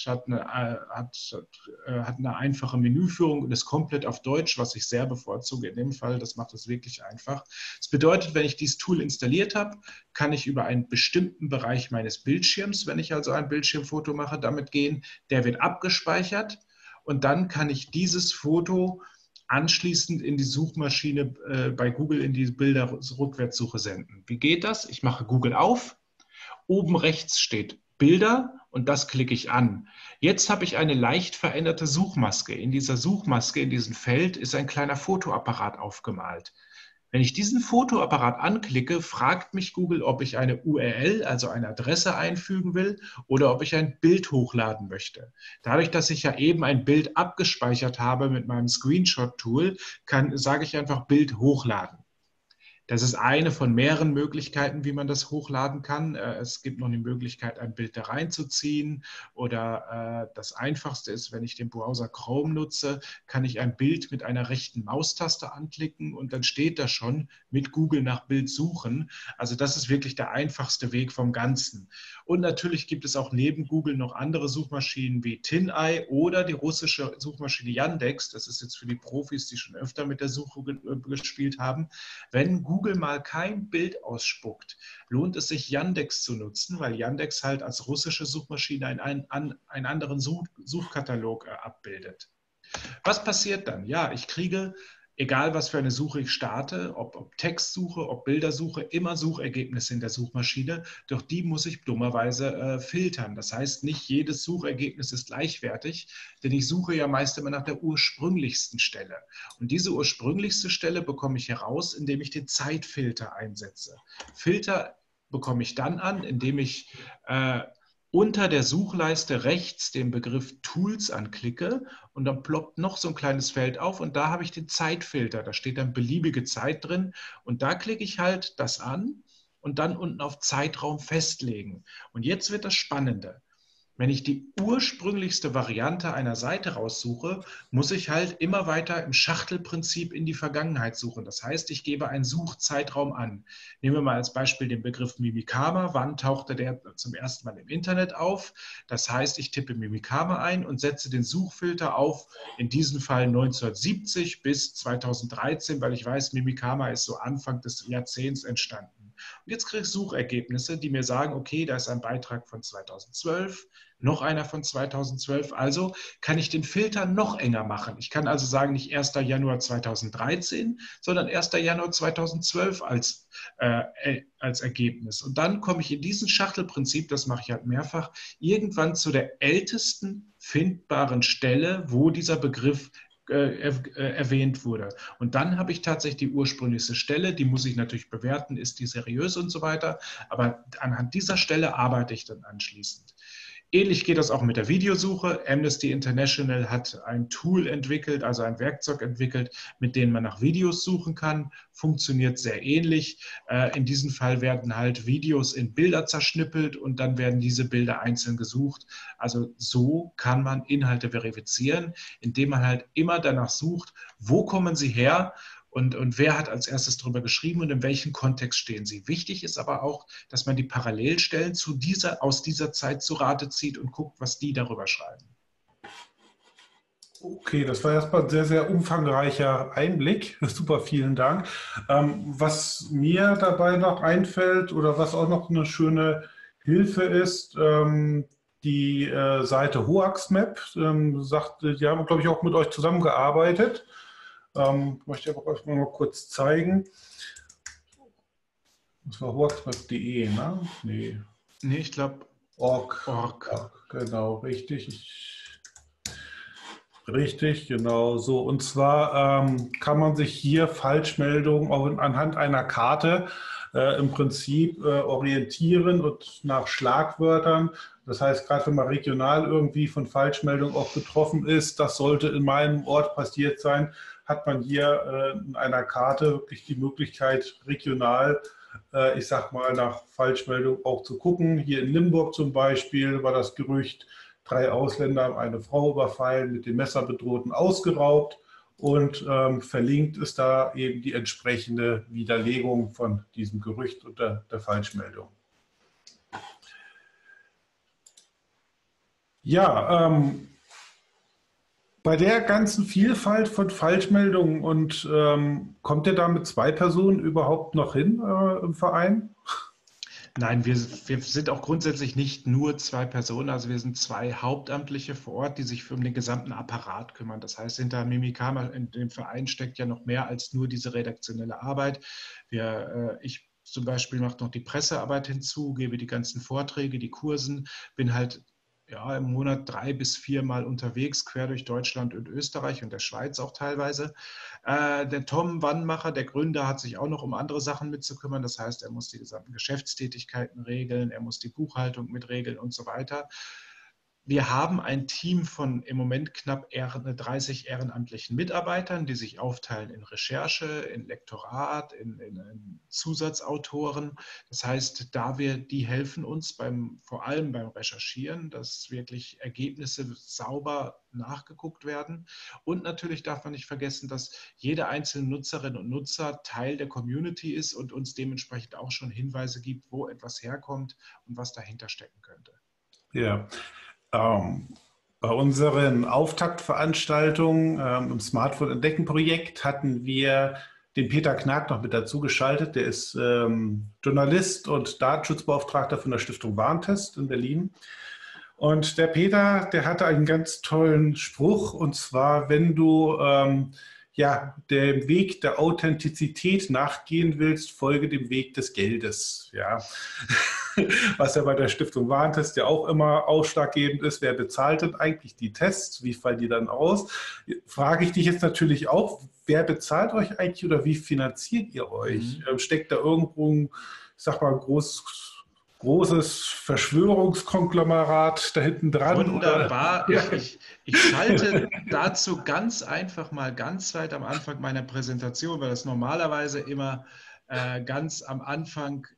eine einfache Menüführung und ist komplett auf Deutsch, was ich sehr bevorzuge in dem Fall. Das macht es wirklich einfach. Das bedeutet, wenn ich dieses Tool installiert habe, kann ich über einen bestimmten Bereich meines Bildschirms, wenn ich also ein Bildschirmfoto mache, damit gehen. Der wird abgespeichert und dann kann ich dieses Foto anschließend in die Suchmaschine bei Google in die Bilder-Rückwärtssuche senden. Wie geht das? Ich mache Google auf. Oben rechts steht Bilder und das klicke ich an. Jetzt habe ich eine leicht veränderte Suchmaske. In dieser Suchmaske, in diesem Feld, ist ein kleiner Fotoapparat aufgemalt. Wenn ich diesen Fotoapparat anklicke, fragt mich Google, ob ich eine URL, also eine Adresse einfügen will oder ob ich ein Bild hochladen möchte. Dadurch, dass ich ja eben ein Bild abgespeichert habe mit meinem Screenshot-Tool, sage ich einfach Bild hochladen. Das ist eine von mehreren Möglichkeiten, wie man das hochladen kann. Es gibt noch die Möglichkeit, ein Bild da reinzuziehen oder das Einfachste ist, wenn ich den Browser Chrome nutze, kann ich ein Bild mit einer rechten Maustaste anklicken und dann steht da schon mit Google nach Bild suchen. Also das ist wirklich der einfachste Weg vom Ganzen. Und natürlich gibt es auch neben Google noch andere Suchmaschinen wie TinEye oder die russische Suchmaschine Yandex. Das ist jetzt für die Profis, die schon öfter mit der Suche gespielt haben. Wenn Google mal kein Bild ausspuckt, lohnt es sich, Yandex zu nutzen, weil Yandex halt als russische Suchmaschine einen anderen Suchkatalog abbildet. Was passiert dann? Ja, ich kriege, egal was für eine Suche ich starte, ob Textsuche, ob Bildersuche, immer Suchergebnisse in der Suchmaschine, doch die muss ich dummerweise filtern. Das heißt, nicht jedes Suchergebnis ist gleichwertig, denn ich suche ja meist immer nach der ursprünglichsten Stelle. Und diese ursprünglichste Stelle bekomme ich heraus, indem ich den Zeitfilter einsetze. Filter bekomme ich dann an, indem ich unter der Suchleiste rechts den Begriff Tools anklicke und dann ploppt noch so ein kleines Feld auf und da habe ich den Zeitfilter. Da steht dann beliebige Zeit drin und da klicke ich halt das an und dann unten auf Zeitraum festlegen. Und jetzt wird das Spannende. Wenn ich die ursprünglichste Variante einer Seite raussuche, muss ich halt immer weiter im Schachtelprinzip in die Vergangenheit suchen. Das heißt, ich gebe einen Suchzeitraum an. Nehmen wir mal als Beispiel den Begriff Mimikama. Wann tauchte der zum ersten Mal im Internet auf? Das heißt, ich tippe Mimikama ein und setze den Suchfilter auf, in diesem Fall 1970 bis 2013, weil ich weiß, Mimikama ist so Anfang des Jahrzehnts entstanden. Und jetzt kriege ich Suchergebnisse, die mir sagen, okay, da ist ein Beitrag von 2012, noch einer von 2012. Also kann ich den Filter noch enger machen. Ich kann also sagen, nicht 1. Januar 2013, sondern 1. Januar 2012 als Ergebnis. Und dann komme ich in diesem Schachtelprinzip, das mache ich halt mehrfach, irgendwann zu der ältesten findbaren Stelle, wo dieser Begriff erwähnt wurde. Und dann habe ich tatsächlich die ursprüngliche Stelle, die muss ich natürlich bewerten, ist die seriös und so weiter, aber anhand dieser Stelle arbeite ich dann anschließend. Ähnlich geht das auch mit der Videosuche. Amnesty International hat ein Tool entwickelt, also ein Werkzeug entwickelt, mit dem man nach Videos suchen kann. Funktioniert sehr ähnlich. In diesem Fall werden halt Videos in Bilder zerschnippelt und dann werden diese Bilder einzeln gesucht. Also so kann man Inhalte verifizieren, indem man halt immer danach sucht, wo kommen sie her? Und wer hat als erstes darüber geschrieben und in welchem Kontext stehen sie? Wichtig ist aber auch, dass man die Parallelstellen aus dieser Zeit zu Rate zieht und guckt, was die darüber schreiben. Okay, das war erstmal ein sehr, sehr umfangreicher Einblick. Super, vielen Dank. Was mir dabei noch einfällt oder was auch noch eine schöne Hilfe ist, die Seite Hoaxmap sagt, die haben, glaube ich, auch mit euch zusammengearbeitet. Möchte ich aber euch mal kurz zeigen. Das war hoaxmap.de, ne? Nee. Nee, ich glaube Org. Genau, richtig, genau so. Und zwar kann man sich hier Falschmeldungen auch anhand einer Karte im Prinzip orientieren und nach Schlagwörtern. Das heißt, gerade wenn man regional irgendwie von Falschmeldungen auch betroffen ist, das sollte in meinem Ort passiert sein, hat man hier in einer Karte wirklich die Möglichkeit, regional, ich sag mal, nach Falschmeldung auch zu gucken. Hier in Limburg zum Beispiel war das Gerücht, 3 Ausländer haben eine Frau überfallen, mit dem Messer bedroht und ausgeraubt. Und verlinkt ist da eben die entsprechende Widerlegung von diesem Gerücht und der Falschmeldung. Ja, bei der ganzen Vielfalt von Falschmeldungen und kommt ihr da mit 2 Personen überhaupt noch hin im Verein? Nein, wir sind auch grundsätzlich nicht nur 2 Personen, also wir sind 2 Hauptamtliche vor Ort, die sich um den gesamten Apparat kümmern. Das heißt, hinter Mimikama in dem Verein steckt ja noch mehr als nur diese redaktionelle Arbeit. Ich zum Beispiel mache noch die Pressearbeit hinzu, gebe die ganzen Vorträge, die Kursen, bin halt im Monat 3 bis 4 Mal unterwegs, quer durch Deutschland und Österreich und der Schweiz auch teilweise. Der Tom Wannmacher, der Gründer, hat sich auch noch um andere Sachen mitzukümmern. Das heißt, er muss die gesamten Geschäftstätigkeiten regeln, er muss die Buchhaltung mitregeln und so weiter. Wir haben ein Team von im Moment knapp 30 ehrenamtlichen Mitarbeitern, die sich aufteilen in Recherche, in Lektorat, in Zusatzautoren. Das heißt, die helfen uns vor allem beim Recherchieren, dass wirklich Ergebnisse sauber nachgeguckt werden. Und natürlich darf man nicht vergessen, dass jede einzelne Nutzerin und Nutzer Teil der Community ist und uns dementsprechend auch schon Hinweise gibt, wo etwas herkommt und was dahinter stecken könnte. Ja. Bei unseren Auftaktveranstaltungen im Smartphone Entdecken Projekt hatten wir den Peter Knag noch mit dazu geschaltet. Der ist Journalist und Datenschutzbeauftragter von der Stiftung Warntest in Berlin. Und der Peter, der hatte einen ganz tollen Spruch, und zwar, wenn du dem Weg der Authentizität nachgehen willst, folge dem Weg des Geldes. Ja. Was ja bei der Stiftung Warntest ja auch immer ausschlaggebend ist, wer bezahlt denn eigentlich die Tests, wie fallen die dann aus? Frage ich dich jetzt natürlich auch, wer bezahlt euch eigentlich oder wie finanziert ihr euch? Steckt da irgendwo ein, ich sag mal, großes Verschwörungskonglomerat da hinten dran? Wunderbar. Oder? Ich schalte dazu ganz einfach mal ganz weit am Anfang meiner Präsentation, weil das normalerweise immer ganz am Anfang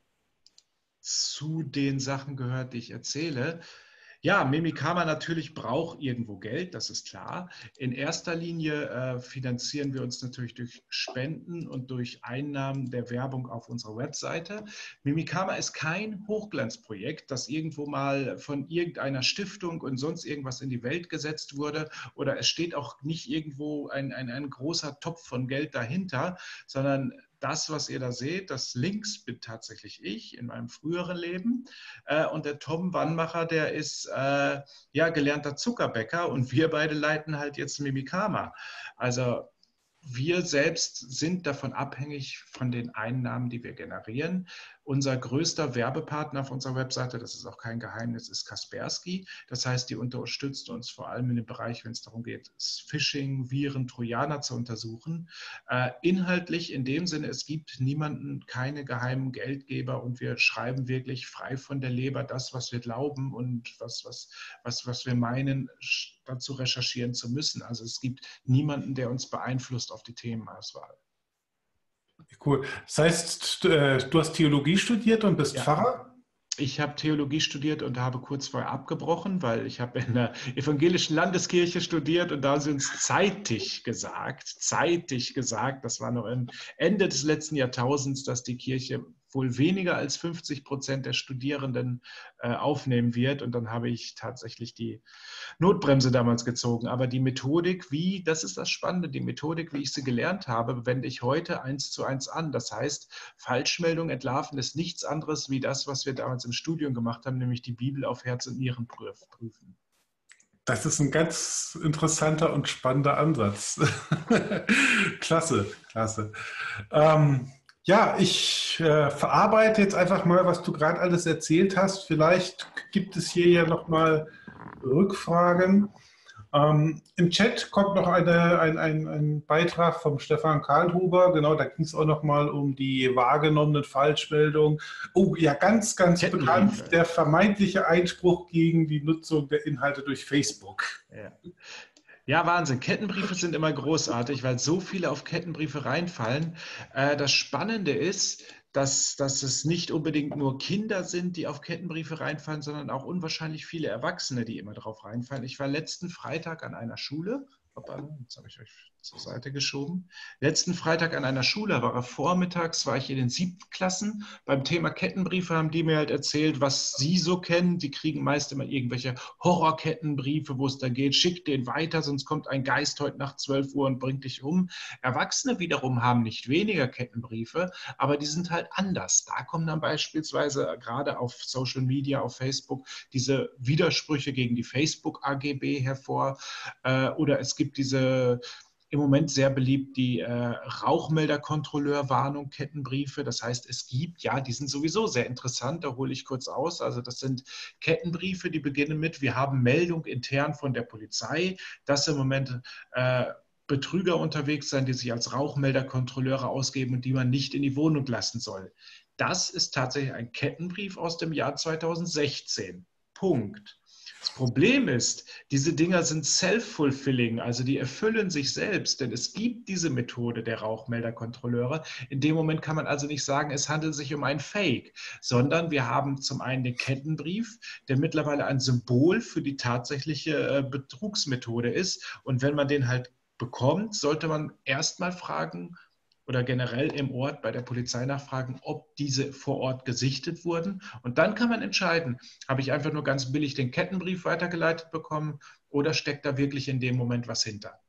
zu den Sachen gehört, die ich erzähle. Ja, Mimikama natürlich braucht irgendwo Geld, das ist klar. In erster Linie finanzieren wir uns natürlich durch Spenden und durch Einnahmen der Werbung auf unserer Webseite. Mimikama ist kein Hochglanzprojekt, das irgendwo mal von irgendeiner Stiftung und sonst irgendwas in die Welt gesetzt wurde, oder es steht auch nicht irgendwo ein großer Topf von Geld dahinter, sondern das, was ihr da seht, das links bin tatsächlich ich in meinem früheren Leben. Und der Tom Wannmacher, der ist gelernter Zuckerbäcker, und wir beide leiten halt jetzt Mimikama. Also wir selbst sind davon abhängig von den Einnahmen, die wir generieren. Unser größter Werbepartner auf unserer Webseite, das ist auch kein Geheimnis, ist Kaspersky. Das heißt, die unterstützt uns vor allem in dem Bereich, wenn es darum geht, Phishing, Viren, Trojaner zu untersuchen. Inhaltlich in dem Sinne, es gibt niemanden, keine geheimen Geldgeber und wir schreiben wirklich frei von der Leber das, was wir glauben und was wir meinen, dazu recherchieren zu müssen. Also es gibt niemanden, der uns beeinflusst auf die Themenauswahl. Cool. Das heißt, du hast Theologie studiert und bist Pfarrer? Ich habe Theologie studiert und habe kurz vorher abgebrochen, weil ich habe in der evangelischen Landeskirche studiert und da haben sie uns zeitig gesagt, das war noch am Ende des letzten Jahrtausends, dass die Kirche wohl weniger als 50% der Studierenden aufnehmen wird. Und dann habe ich tatsächlich die Notbremse damals gezogen. Aber die Methodik, das ist das Spannende, die Methodik, wie ich sie gelernt habe, wende ich heute 1:1 an. Das heißt, Falschmeldung entlarven ist nichts anderes wie das, was wir damals im Studium gemacht haben, nämlich die Bibel auf Herz und Nieren prüfen. Das ist ein ganz interessanter und spannender Ansatz. Klasse, klasse. Ja, ich verarbeite jetzt einfach mal, was du gerade alles erzählt hast. Vielleicht gibt es hier ja noch mal Rückfragen. Im Chat kommt noch ein Beitrag vom Stefan Karlhuber. Genau, da ging es auch noch mal um die wahrgenommenen Falschmeldungen. Oh ja, ganz bekannt, der vermeintliche Einspruch gegen die Nutzung der Inhalte durch Facebook. Ja. Ja, Wahnsinn. Kettenbriefe sind immer großartig, weil so viele auf Kettenbriefe reinfallen. Das Spannende ist, dass es nicht unbedingt nur Kinder sind, die auf Kettenbriefe reinfallen, sondern auch unwahrscheinlich viele Erwachsene, die immer drauf reinfallen. Ich war letzten Freitag an einer Schule. Jetzt habe ich euch zur Seite geschoben. Letzten Freitag an einer Schule, vormittags war ich in den 7. Klassen. Beim Thema Kettenbriefe haben die mir halt erzählt, was sie so kennen. Die kriegen meist immer irgendwelche Horrorkettenbriefe, wo es dann geht, schick den weiter, sonst kommt ein Geist heute Nacht 12 Uhr und bringt dich um. Erwachsene wiederum haben nicht weniger Kettenbriefe, aber die sind halt anders. Da kommen dann beispielsweise gerade auf Social Media, auf Facebook, diese Widersprüche gegen die Facebook-AGB hervor. Oder es gibt diese im Moment sehr beliebt die Rauchmelderkontrolleur-Warnung, Kettenbriefe. Das heißt, es gibt, die sind sowieso sehr interessant, da hole ich kurz aus. Also das sind Kettenbriefe, die beginnen mit, wir haben Meldung intern von der Polizei, dass im Moment Betrüger unterwegs sind, die sich als Rauchmelderkontrolleure ausgeben und die man nicht in die Wohnung lassen soll. Das ist tatsächlich ein Kettenbrief aus dem Jahr 2016. Punkt. Das Problem ist, diese Dinger sind self-fulfilling, also die erfüllen sich selbst, denn es gibt diese Methode der Rauchmelderkontrolleure. In dem Moment kann man also nicht sagen, es handelt sich um ein Fake, sondern wir haben zum einen den Kettenbrief, der mittlerweile ein Symbol für die tatsächliche Betrugsmethode ist. Und wenn man den halt bekommt, sollte man erstmal fragen, oder generell im Ort bei der Polizei nachfragen, ob diese vor Ort gesichtet wurden. Und dann kann man entscheiden, habe ich einfach nur ganz billig den Kettenbrief weitergeleitet bekommen oder steckt da wirklich in dem Moment was hinter?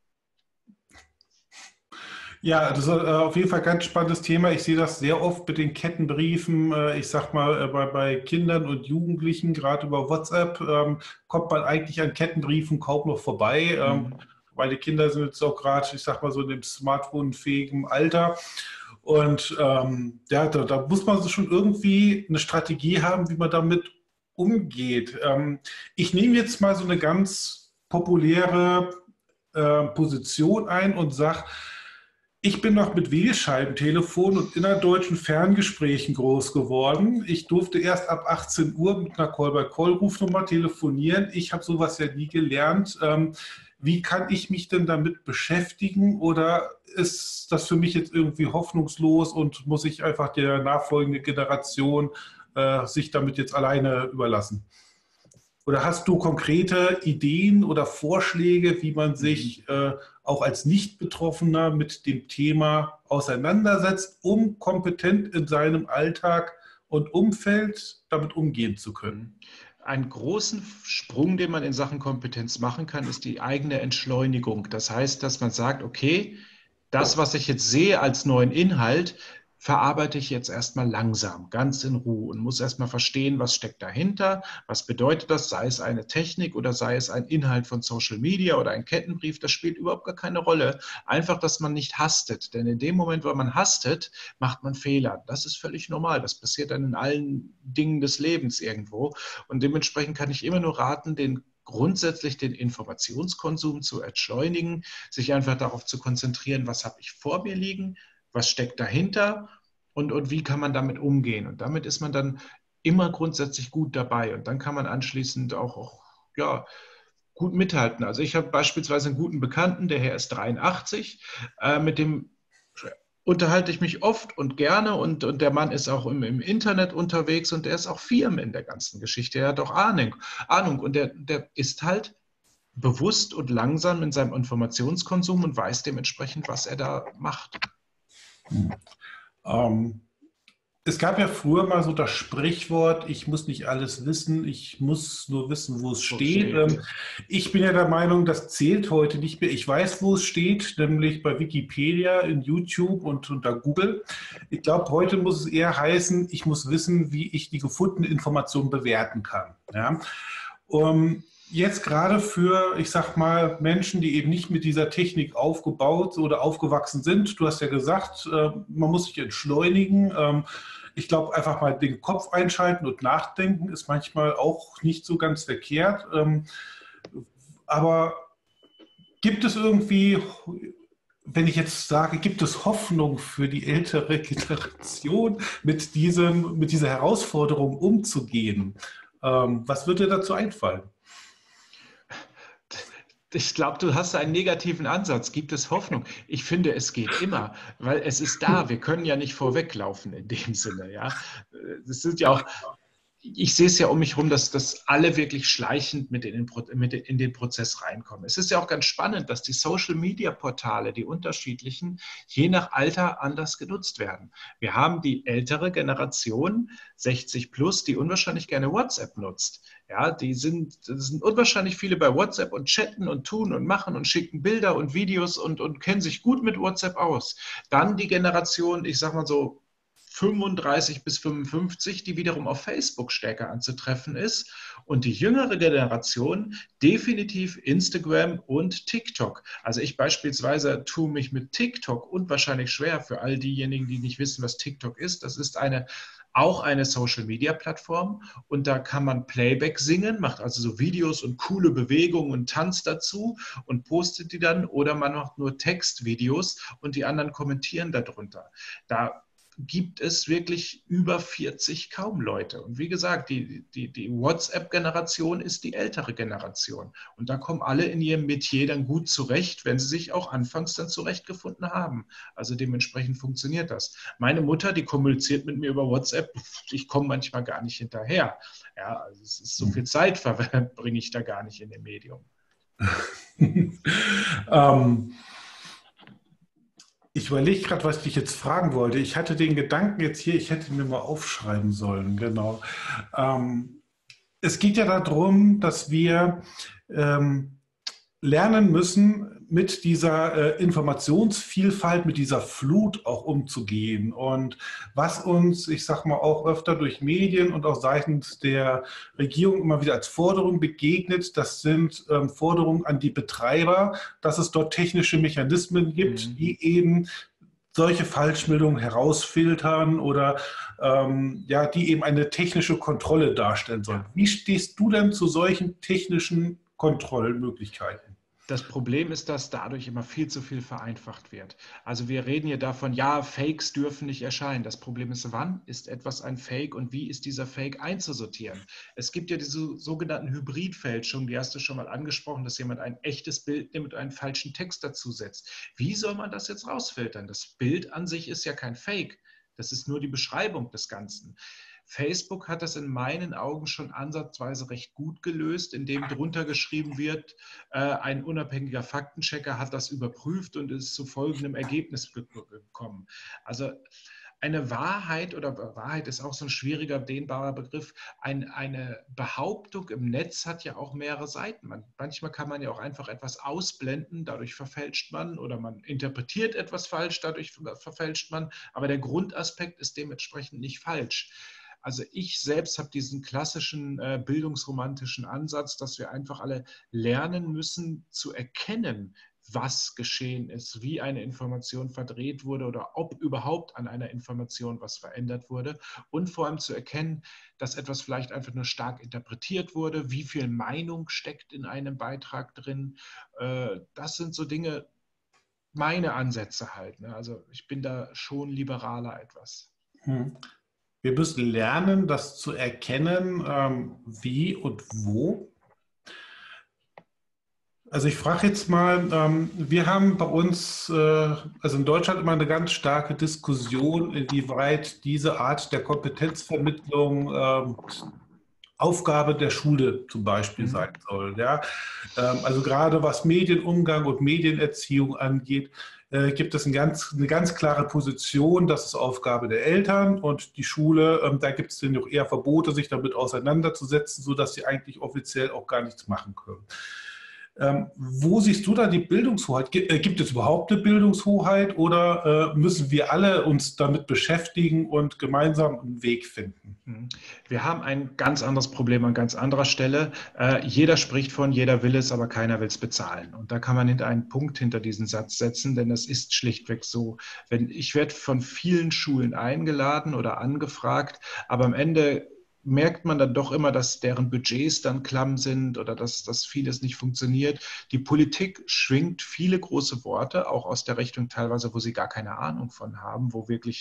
Ja, das ist auf jeden Fall ein ganz spannendes Thema. Ich sehe das sehr oft mit den Kettenbriefen. Ich sag mal, bei Kindern und Jugendlichen, gerade über WhatsApp, kommt man eigentlich an Kettenbriefen kaum noch vorbei. Weil die Kinder sind jetzt auch gerade, ich sag mal so, in dem smartphone-fähigen Alter. Und da muss man so schon irgendwie eine Strategie haben, wie man damit umgeht. Ich nehme jetzt mal so eine ganz populäre Position ein und sage, ich bin noch mit Wählscheibentelefon und innerdeutschen Ferngesprächen groß geworden. Ich durfte erst ab 18 Uhr mit einer Call-by-Call-Rufnummer telefonieren. Ich habe sowas ja nie gelernt. Wie kann ich mich denn damit beschäftigen oder ist das für mich jetzt irgendwie hoffnungslos und muss ich einfach der nachfolgenden Generation sich damit jetzt alleine überlassen? Oder hast du konkrete Ideen oder Vorschläge, wie man sich auch als Nicht-Betroffener mit dem Thema auseinandersetzt, um kompetent in seinem Alltag und Umfeld damit umgehen zu können? Einen großen Sprung, den man in Sachen Kompetenz machen kann, ist die eigene Entschleunigung. Das heißt, dass man sagt, okay, das, was ich jetzt sehe als neuen Inhalt, verarbeite ich jetzt erstmal langsam, ganz in Ruhe und muss erstmal verstehen, was steckt dahinter, was bedeutet das, sei es eine Technik oder sei es ein Inhalt von Social Media oder ein Kettenbrief, das spielt überhaupt gar keine Rolle. Einfach, dass man nicht hastet, denn in dem Moment, wo man hastet, macht man Fehler. Das ist völlig normal, das passiert dann in allen Dingen des Lebens irgendwo und dementsprechend kann ich immer nur raten, grundsätzlich den Informationskonsum zu entschleunigen, sich einfach darauf zu konzentrieren, was habe ich vor mir liegen, was steckt dahinter und wie kann man damit umgehen. Und damit ist man dann immer grundsätzlich gut dabei. Und dann kann man anschließend auch ja, gut mithalten. Also ich habe beispielsweise einen guten Bekannten, der Herr ist 83, mit dem unterhalte ich mich oft und gerne und der Mann ist auch im Internet unterwegs und der ist auch firm in der ganzen Geschichte. Er hat auch Ahnung und der ist halt bewusst und langsam in seinem Informationskonsum und weiß dementsprechend, was er da macht. Es gab ja früher mal so das Sprichwort, ich muss nicht alles wissen, ich muss nur wissen, wo es steht. Ich bin ja der Meinung, das zählt heute nicht mehr. Ich weiß, wo es steht, nämlich bei Wikipedia, in YouTube und unter Google. Ich glaube, heute muss es eher heißen, ich muss wissen, wie ich die gefundene Information bewerten kann. Ja? Jetzt gerade für, ich sag mal, Menschen, die eben nicht mit dieser Technik aufgebaut oder aufgewachsen sind. Du hast ja gesagt, man muss sich entschleunigen. Ich glaube, einfach mal den Kopf einschalten und nachdenken ist manchmal auch nicht so ganz verkehrt. Aber gibt es irgendwie, wenn ich jetzt sage, gibt es Hoffnung für die ältere Generation, mit dieser Herausforderung umzugehen? Was würde dir dazu einfallen? Ich glaube, du hast einen negativen Ansatz. Gibt es Hoffnung? Ich finde, es geht immer, weil es ist da. Wir können ja nicht vorweglaufen in dem Sinne. Ja, das sind ja auch. Ich sehe es ja um mich herum, dass alle wirklich schleichend in den Prozess reinkommen. Es ist ja auch ganz spannend, dass die Social-Media-Portale, die unterschiedlichen, je nach Alter anders genutzt werden. Wir haben die ältere Generation, 60 plus, die unwahrscheinlich gerne WhatsApp nutzt. Ja, das sind unwahrscheinlich viele bei WhatsApp und chatten und tun und machen und schicken Bilder und Videos und kennen sich gut mit WhatsApp aus. Dann die Generation, ich sag mal so, 35 bis 55, die wiederum auf Facebook stärker anzutreffen ist. Und die jüngere Generation definitiv Instagram und TikTok. Also ich beispielsweise tue mich mit TikTok unwahrscheinlich schwer für all diejenigen, die nicht wissen, was TikTok ist. Das ist auch eine Social-Media-Plattform und da kann man Playback singen, macht also so Videos und coole Bewegungen und Tanz dazu und postet die dann oder man macht nur Textvideos und die anderen kommentieren darunter. Da gibt es wirklich über 40 kaum Leute. Und wie gesagt, die WhatsApp-Generation ist die ältere Generation. Und da kommen alle in ihrem Metier dann gut zurecht, wenn sie sich auch anfangs dann zurechtgefunden haben. Also dementsprechend funktioniert das. Meine Mutter, die kommuniziert mit mir über WhatsApp, ich komme manchmal gar nicht hinterher. Ja, also es ist so viel Zeit verbringe ich da gar nicht in dem Medium. Ich überlege gerade, was ich dich jetzt fragen wollte. Ich hatte den Gedanken jetzt hier, ich hätte ihn mir mal aufschreiben sollen, genau. Es geht ja darum, dass wir lernen müssen, mit dieser Informationsvielfalt, mit dieser Flut auch umzugehen. Und was uns, ich sag mal, auch öfter durch Medien und auch seitens der Regierung immer wieder als Forderung begegnet, das sind Forderungen an die Betreiber, dass es dort technische Mechanismen gibt, die eben solche Falschmeldungen herausfiltern oder ja, die eben eine technische Kontrolle darstellen sollen. Wie stehst du denn zu solchen technischen Kontrollmöglichkeiten? Das Problem ist, dass dadurch immer viel zu viel vereinfacht wird. Also wir reden hier davon, ja, Fakes dürfen nicht erscheinen. Das Problem ist, wann ist etwas ein Fake und wie ist dieser Fake einzusortieren? Es gibt ja diese sogenannten Hybridfälschungen, die hast du schon mal angesprochen, dass jemand ein echtes Bild nimmt und einen falschen Text dazu setzt. Wie soll man das jetzt rausfiltern? Das Bild an sich ist ja kein Fake. Das ist nur die Beschreibung des Ganzen. Facebook hat das in meinen Augen schon ansatzweise recht gut gelöst, indem drunter geschrieben wird, ein unabhängiger Faktenchecker hat das überprüft und ist zu folgendem Ergebnis gekommen. Also eine Wahrheit, oder Wahrheit ist auch so ein schwieriger, dehnbarer Begriff, eine Behauptung im Netz hat ja auch mehrere Seiten. Manchmal kann man ja auch einfach etwas ausblenden, dadurch verfälscht man, oder man interpretiert etwas falsch, dadurch verfälscht man, aber der Grundaspekt ist dementsprechend nicht falsch. Also ich selbst habe diesen klassischen bildungsromantischen Ansatz, dass wir einfach alle lernen müssen zu erkennen, was geschehen ist, wie eine Information verdreht wurde oder ob überhaupt an einer Information was verändert wurde, und vor allem zu erkennen, dass etwas vielleicht einfach nur stark interpretiert wurde, wie viel Meinung steckt in einem Beitrag drin. Das sind so Dinge, meine Ansätze halt. Ne? Also ich bin da schon liberaler etwas. Hm. Wir müssen lernen, das zu erkennen, wie und wo. Also ich frage jetzt mal, wir haben bei uns, also in Deutschland immer eine ganz starke Diskussion, inwieweit diese Art der Kompetenzvermittlung Aufgabe der Schule zum Beispiel sein soll. Ja? Also gerade was Medienumgang und Medienerziehung angeht, gibt es eine ganz klare Position, das ist Aufgabe der Eltern, und die Schule, da gibt es dann auch eher Verbote, sich damit auseinanderzusetzen, sodass sie eigentlich offiziell auch gar nichts machen können. Wo siehst du da die Bildungshoheit? Gibt es überhaupt eine Bildungshoheit, oder müssen wir alle uns damit beschäftigen und gemeinsam einen Weg finden? Wir haben ein ganz anderes Problem an ganz anderer Stelle. Jeder spricht von, jeder will es, aber keiner will es bezahlen. Und da kann man einen Punkt hinter diesen Satz setzen, denn das ist schlichtweg so. Ich werde von vielen Schulen eingeladen oder angefragt, aber am Ende merkt man dann doch immer, dass deren Budgets dann klamm sind oder dass vieles nicht funktioniert. Die Politik schwingt viele große Worte, auch aus der Richtung teilweise, wo sie gar keine Ahnung von haben,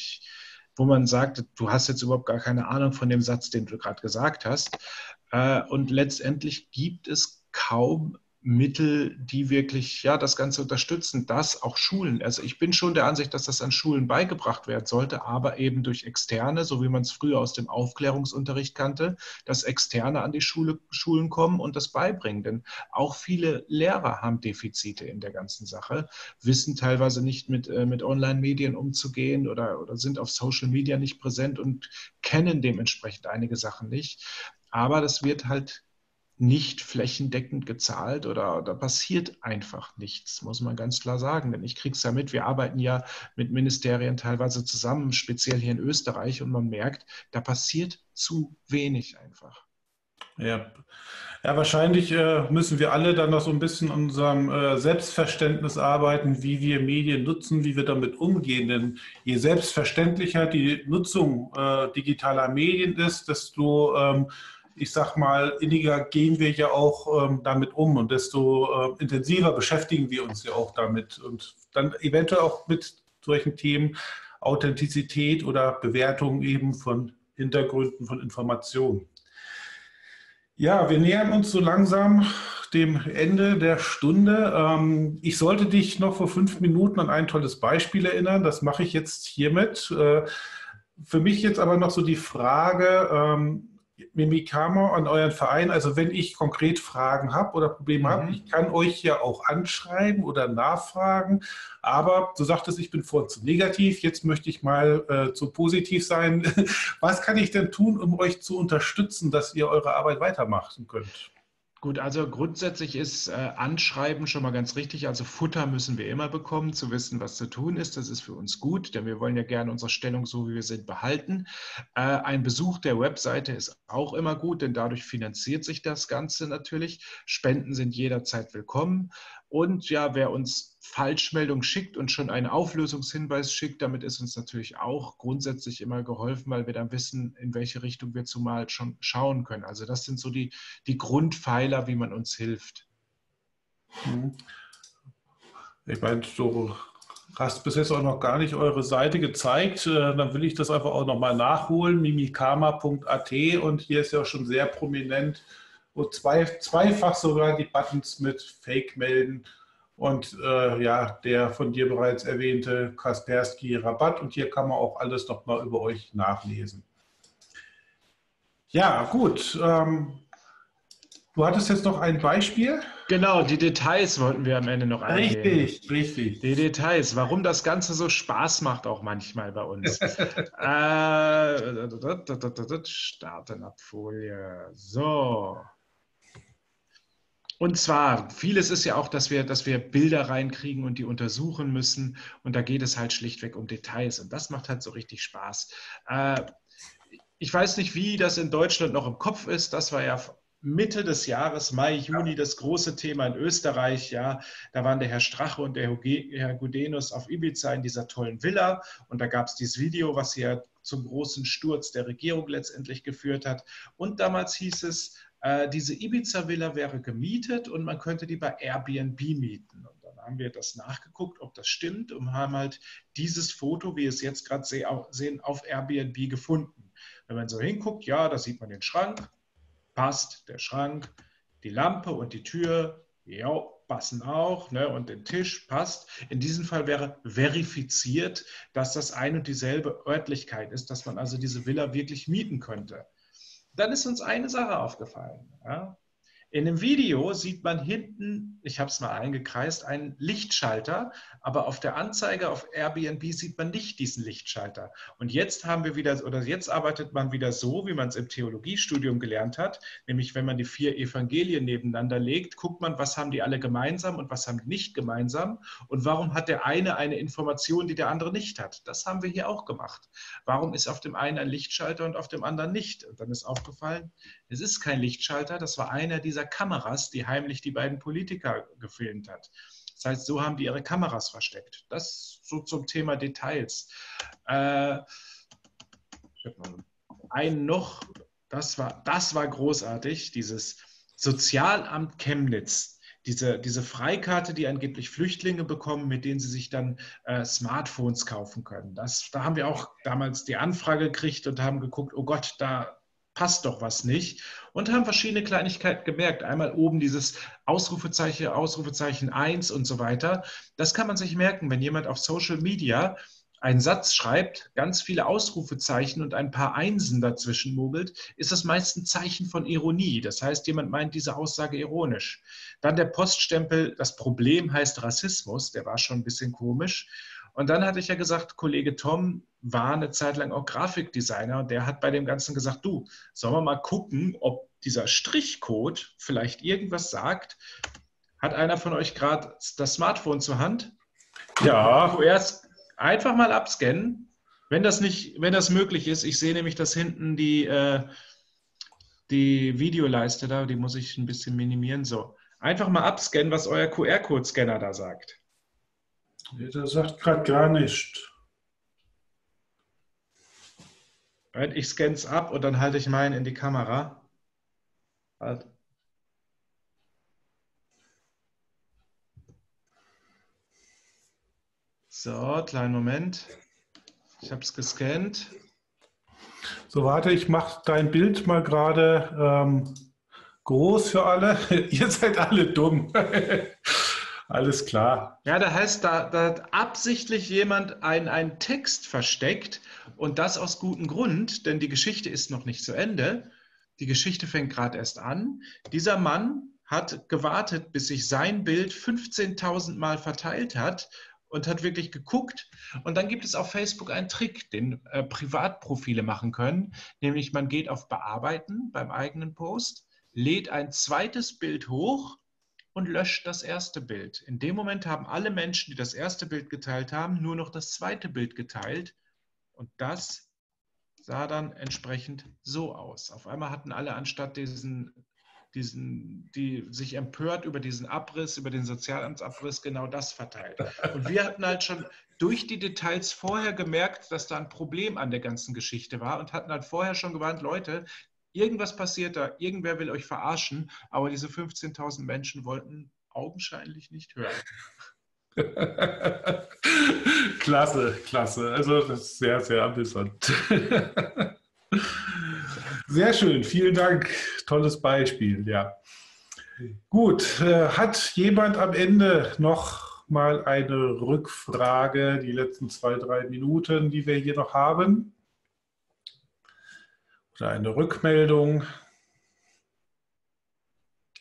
wo man sagt, du hast jetzt überhaupt gar keine Ahnung von dem Satz, den du gerade gesagt hast. Und letztendlich gibt es kaum Mittel, die wirklich das Ganze unterstützen, das auch Schulen. Also ich bin schon der Ansicht, dass das an Schulen beigebracht werden sollte, aber eben durch Externe, so wie man es früher aus dem Aufklärungsunterricht kannte, dass Externe an die Schulen kommen und das beibringen. Denn auch viele Lehrer haben Defizite in der ganzen Sache, wissen teilweise nicht mit Online-Medien umzugehen oder sind auf Social Media nicht präsent und kennen dementsprechend einige Sachen nicht. Aber das wird halt nicht flächendeckend gezahlt oder da passiert einfach nichts, muss man ganz klar sagen. Denn ich kriege es ja mit, wir arbeiten ja mit Ministerien teilweise zusammen, speziell hier in Österreich, und man merkt, da passiert zu wenig einfach. Ja, wahrscheinlich müssen wir alle dann noch so ein bisschen an unserem Selbstverständnis arbeiten, wie wir Medien nutzen, wie wir damit umgehen. Denn je selbstverständlicher die Nutzung digitaler Medien ist, desto, ich sag mal, inniger gehen wir ja auch damit um, und desto intensiver beschäftigen wir uns ja auch damit. Und dann eventuell auch mit solchen Themen Authentizität oder Bewertung eben von Hintergründen von Informationen. Ja, wir nähern uns so langsam dem Ende der Stunde. Ich sollte dich noch vor 5 Minuten an ein tolles Beispiel erinnern. Das mache ich jetzt hiermit. Für mich jetzt aber noch so die Frage, Mimikama, an euren Verein. Also wenn ich konkret Fragen habe oder Probleme habe, ich kann euch ja auch anschreiben oder nachfragen. Aber du sagtest, ich bin vorhin zu negativ. Jetzt möchte ich mal zu positiv sein. Was kann ich denn tun, um euch zu unterstützen, dass ihr eure Arbeit weitermachen könnt? Gut, also grundsätzlich ist Anschreiben schon mal ganz richtig. Also Futter müssen wir immer bekommen, zu wissen, was zu tun ist. Das ist für uns gut, denn wir wollen ja gerne unsere Stellung, so wie wir sind, behalten. Ein Besuch der Webseite ist auch immer gut, denn dadurch finanziert sich das Ganze natürlich. Spenden sind jederzeit willkommen. Und ja, wer uns Falschmeldungen schickt und schon einen Auflösungshinweis schickt, damit ist uns natürlich auch grundsätzlich immer geholfen, weil wir dann wissen, in welche Richtung wir zumal schon schauen können. Also das sind so die Grundpfeiler, wie man uns hilft. Ich meine, du hast bis jetzt auch noch gar nicht eure Seite gezeigt. Dann will ich das einfach auch nochmal nachholen, mimikama.at, und hier ist ja auch schon sehr prominent und zweifach sogar die Buttons mit Fake melden und der von dir bereits erwähnte Kaspersky Rabatt, und hier kann man auch alles nochmal über euch nachlesen. Ja, gut. Du hattest jetzt noch ein Beispiel? Genau, die Details wollten wir am Ende noch eingehen. Richtig, richtig. Die Details, warum das Ganze so Spaß macht auch manchmal bei uns. Starten ab Folie. So. Und zwar, vieles ist ja auch, dass wir Bilder reinkriegen und die untersuchen müssen. Und da geht es halt schlichtweg um Details. Und das macht halt so richtig Spaß. Ich weiß nicht, wie das in Deutschland noch im Kopf ist. Das war ja Mitte des Jahres, Mai, Juni, das große Thema in Österreich. Ja, da waren der Herr Strache und der Herr Gudenus auf Ibiza in dieser tollen Villa. Und da gab es dieses Video, was ja zum großen Sturz der Regierung letztendlich geführt hat. Und damals hieß es, diese Ibiza-Villa wäre gemietet und man könnte die bei Airbnb mieten. Und dann haben wir das nachgeguckt, ob das stimmt, und haben halt dieses Foto, wie wir es jetzt gerade sehen, auf Airbnb gefunden. Wenn man so hinguckt, ja, da sieht man den Schrank, passt der Schrank, die Lampe und die Tür, ja, passen auch, ne, und den Tisch passt. In diesem Fall wäre verifiziert, dass das ein und dieselbe Örtlichkeit ist, dass man also diese Villa wirklich mieten könnte. Dann ist uns eine Sache aufgefallen. Ja. In dem Video sieht man hinten, ich habe es mal eingekreist, einen Lichtschalter, aber auf der Anzeige auf Airbnb sieht man nicht diesen Lichtschalter. Und jetzt haben wir wieder, oder jetzt arbeitet man wieder so, wie man es im Theologiestudium gelernt hat, nämlich wenn man die 4 Evangelien nebeneinander legt, guckt man, was haben die alle gemeinsam und was haben die nicht gemeinsam und warum hat der eine Information, die der andere nicht hat. Das haben wir hier auch gemacht. Warum ist auf dem einen ein Lichtschalter und auf dem anderen nicht? Und dann ist aufgefallen, es ist kein Lichtschalter, das war einer dieser Kameras, die heimlich die beiden Politiker gefilmt hat. Das heißt, so haben die ihre Kameras versteckt. Das so zum Thema Details. Ein noch, das war großartig, dieses Sozialamt Chemnitz. Diese Freikarte, die angeblich Flüchtlinge bekommen, mit denen sie sich dann Smartphones kaufen können. Da haben wir auch damals die Anfrage gekriegt und haben geguckt, oh Gott, da passt doch was nicht, und haben verschiedene Kleinigkeiten gemerkt. Einmal oben dieses Ausrufezeichen, Ausrufezeichen 1 und so weiter. Das kann man sich merken, wenn jemand auf Social Media einen Satz schreibt, ganz viele Ausrufezeichen und ein paar Einsen dazwischen mogelt, ist das meist ein Zeichen von Ironie. Das heißt, jemand meint diese Aussage ironisch. Dann der Poststempel, das Problem heißt Rassismus, der war schon ein bisschen komisch. Und dann hatte ich ja gesagt, Kollege Tom war eine Zeit lang auch Grafikdesigner und der hat bei dem Ganzen gesagt, du, sollen wir mal gucken, ob dieser Strichcode vielleicht irgendwas sagt. Hat einer von euch gerade das Smartphone zur Hand? Ja. Zuerst einfach mal abscannen, wenn das möglich ist. Ich sehe nämlich, dass hinten die Videoleiste da, die muss ich ein bisschen minimieren. So, einfach mal abscannen, was euer QR-Code-Scanner da sagt. Der sagt gerade gar nichts. Ich scanne es ab und dann halte ich meinen in die Kamera. Halt. So, kleinen Moment. Ich habe es gescannt. So, warte, ich mache dein Bild mal gerade groß für alle. Ihr seid alle dumm. Alles klar. Ja, da heißt, da hat absichtlich jemand einen Text versteckt, und das aus gutem Grund, denn die Geschichte ist noch nicht zu Ende. Die Geschichte fängt gerade erst an. Dieser Mann hat gewartet, bis sich sein Bild 15.000 Mal verteilt hat und hat wirklich geguckt. Und dann gibt es auf Facebook einen Trick, den Privatprofile machen können, nämlich man geht auf Bearbeiten beim eigenen Post, lädt ein zweites Bild hoch und löscht das erste Bild. In dem Moment haben alle Menschen, die das erste Bild geteilt haben, nur noch das zweite Bild geteilt. Und das sah dann entsprechend so aus. Auf einmal hatten alle, anstatt die sich empört über diesen Abriss, über den Sozialamtsabriss, genau das verteilt. Und wir hatten halt schon durch die Details vorher gemerkt, dass da ein Problem an der ganzen Geschichte war und hatten halt vorher schon gewarnt, Leute, irgendwas passiert da, irgendwer will euch verarschen, aber diese 15.000 Menschen wollten augenscheinlich nicht hören. Klasse, klasse. Also das ist sehr, sehr amüsant. Sehr schön, vielen Dank. Tolles Beispiel, ja. Gut, hat jemand am Ende noch mal eine Rückfrage, die letzten 2-3 Minuten, die wir hier noch haben? Oder eine Rückmeldung?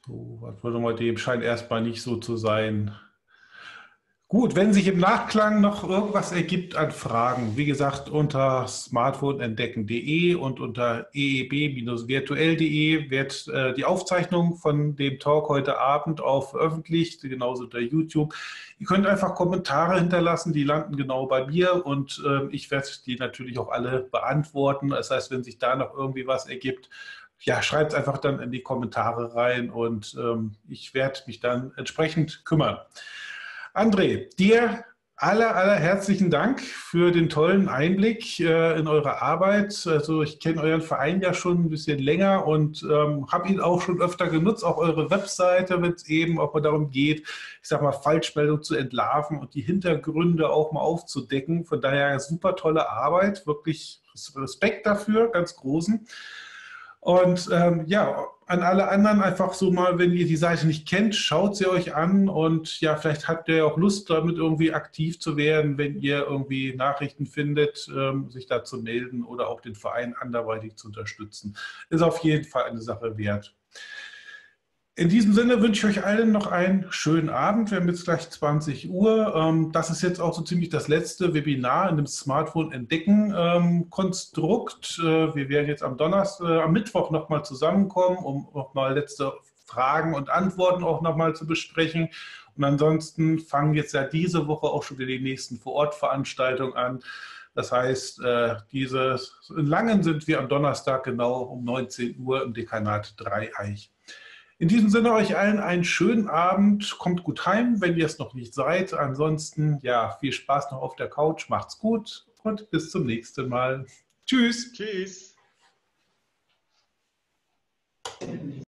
So, was wollen wir dem? Scheint erstmal nicht so zu sein. Gut, wenn sich im Nachklang noch irgendwas ergibt an Fragen, wie gesagt, unter smartphoneentdecken.de und unter eeb-virtuell.de wird die Aufzeichnung von dem Talk heute Abend auch veröffentlicht, genauso unter YouTube. Ihr könnt einfach Kommentare hinterlassen, die landen genau bei mir und ich werde die natürlich auch alle beantworten. Das heißt, wenn sich da noch irgendwie was ergibt, ja, schreibt es einfach dann in die Kommentare rein und ich werde mich dann entsprechend kümmern. André, dir aller herzlichen Dank für den tollen Einblick in eure Arbeit. Also ich kenne euren Verein ja schon ein bisschen länger und habe ihn auch schon öfter genutzt, auch eure Webseite, wenn es eben auch mal darum geht, ich sag mal, Falschmeldungen zu entlarven und die Hintergründe auch mal aufzudecken. Von daher super tolle Arbeit, wirklich Respekt dafür, ganz großen. Und ja, an alle anderen einfach so mal, wenn ihr die Seite nicht kennt, schaut sie euch an und ja, vielleicht habt ihr auch Lust, damit irgendwie aktiv zu werden, wenn ihr irgendwie Nachrichten findet, sich da zu melden oder auch den Verein anderweitig zu unterstützen. Ist auf jeden Fall eine Sache wert. In diesem Sinne wünsche ich euch allen noch einen schönen Abend. Wir haben jetzt gleich 20 Uhr. Das ist jetzt auch so ziemlich das letzte Webinar in dem Smartphone-Entdecken-Konstrukt. Wir werden jetzt am Mittwoch nochmal zusammenkommen, um nochmal letzte Fragen und Antworten auch nochmal zu besprechen. Und ansonsten fangen jetzt ja diese Woche auch schon wieder die nächsten Vor-Ort-Veranstaltungen an. Das heißt, in Langen sind wir am Donnerstag genau um 19 Uhr im Dekanat Dreieich. In diesem Sinne euch allen einen schönen Abend, kommt gut heim, wenn ihr es noch nicht seid. Ansonsten, ja, viel Spaß noch auf der Couch, macht's gut und bis zum nächsten Mal. Tschüss. Tschüss.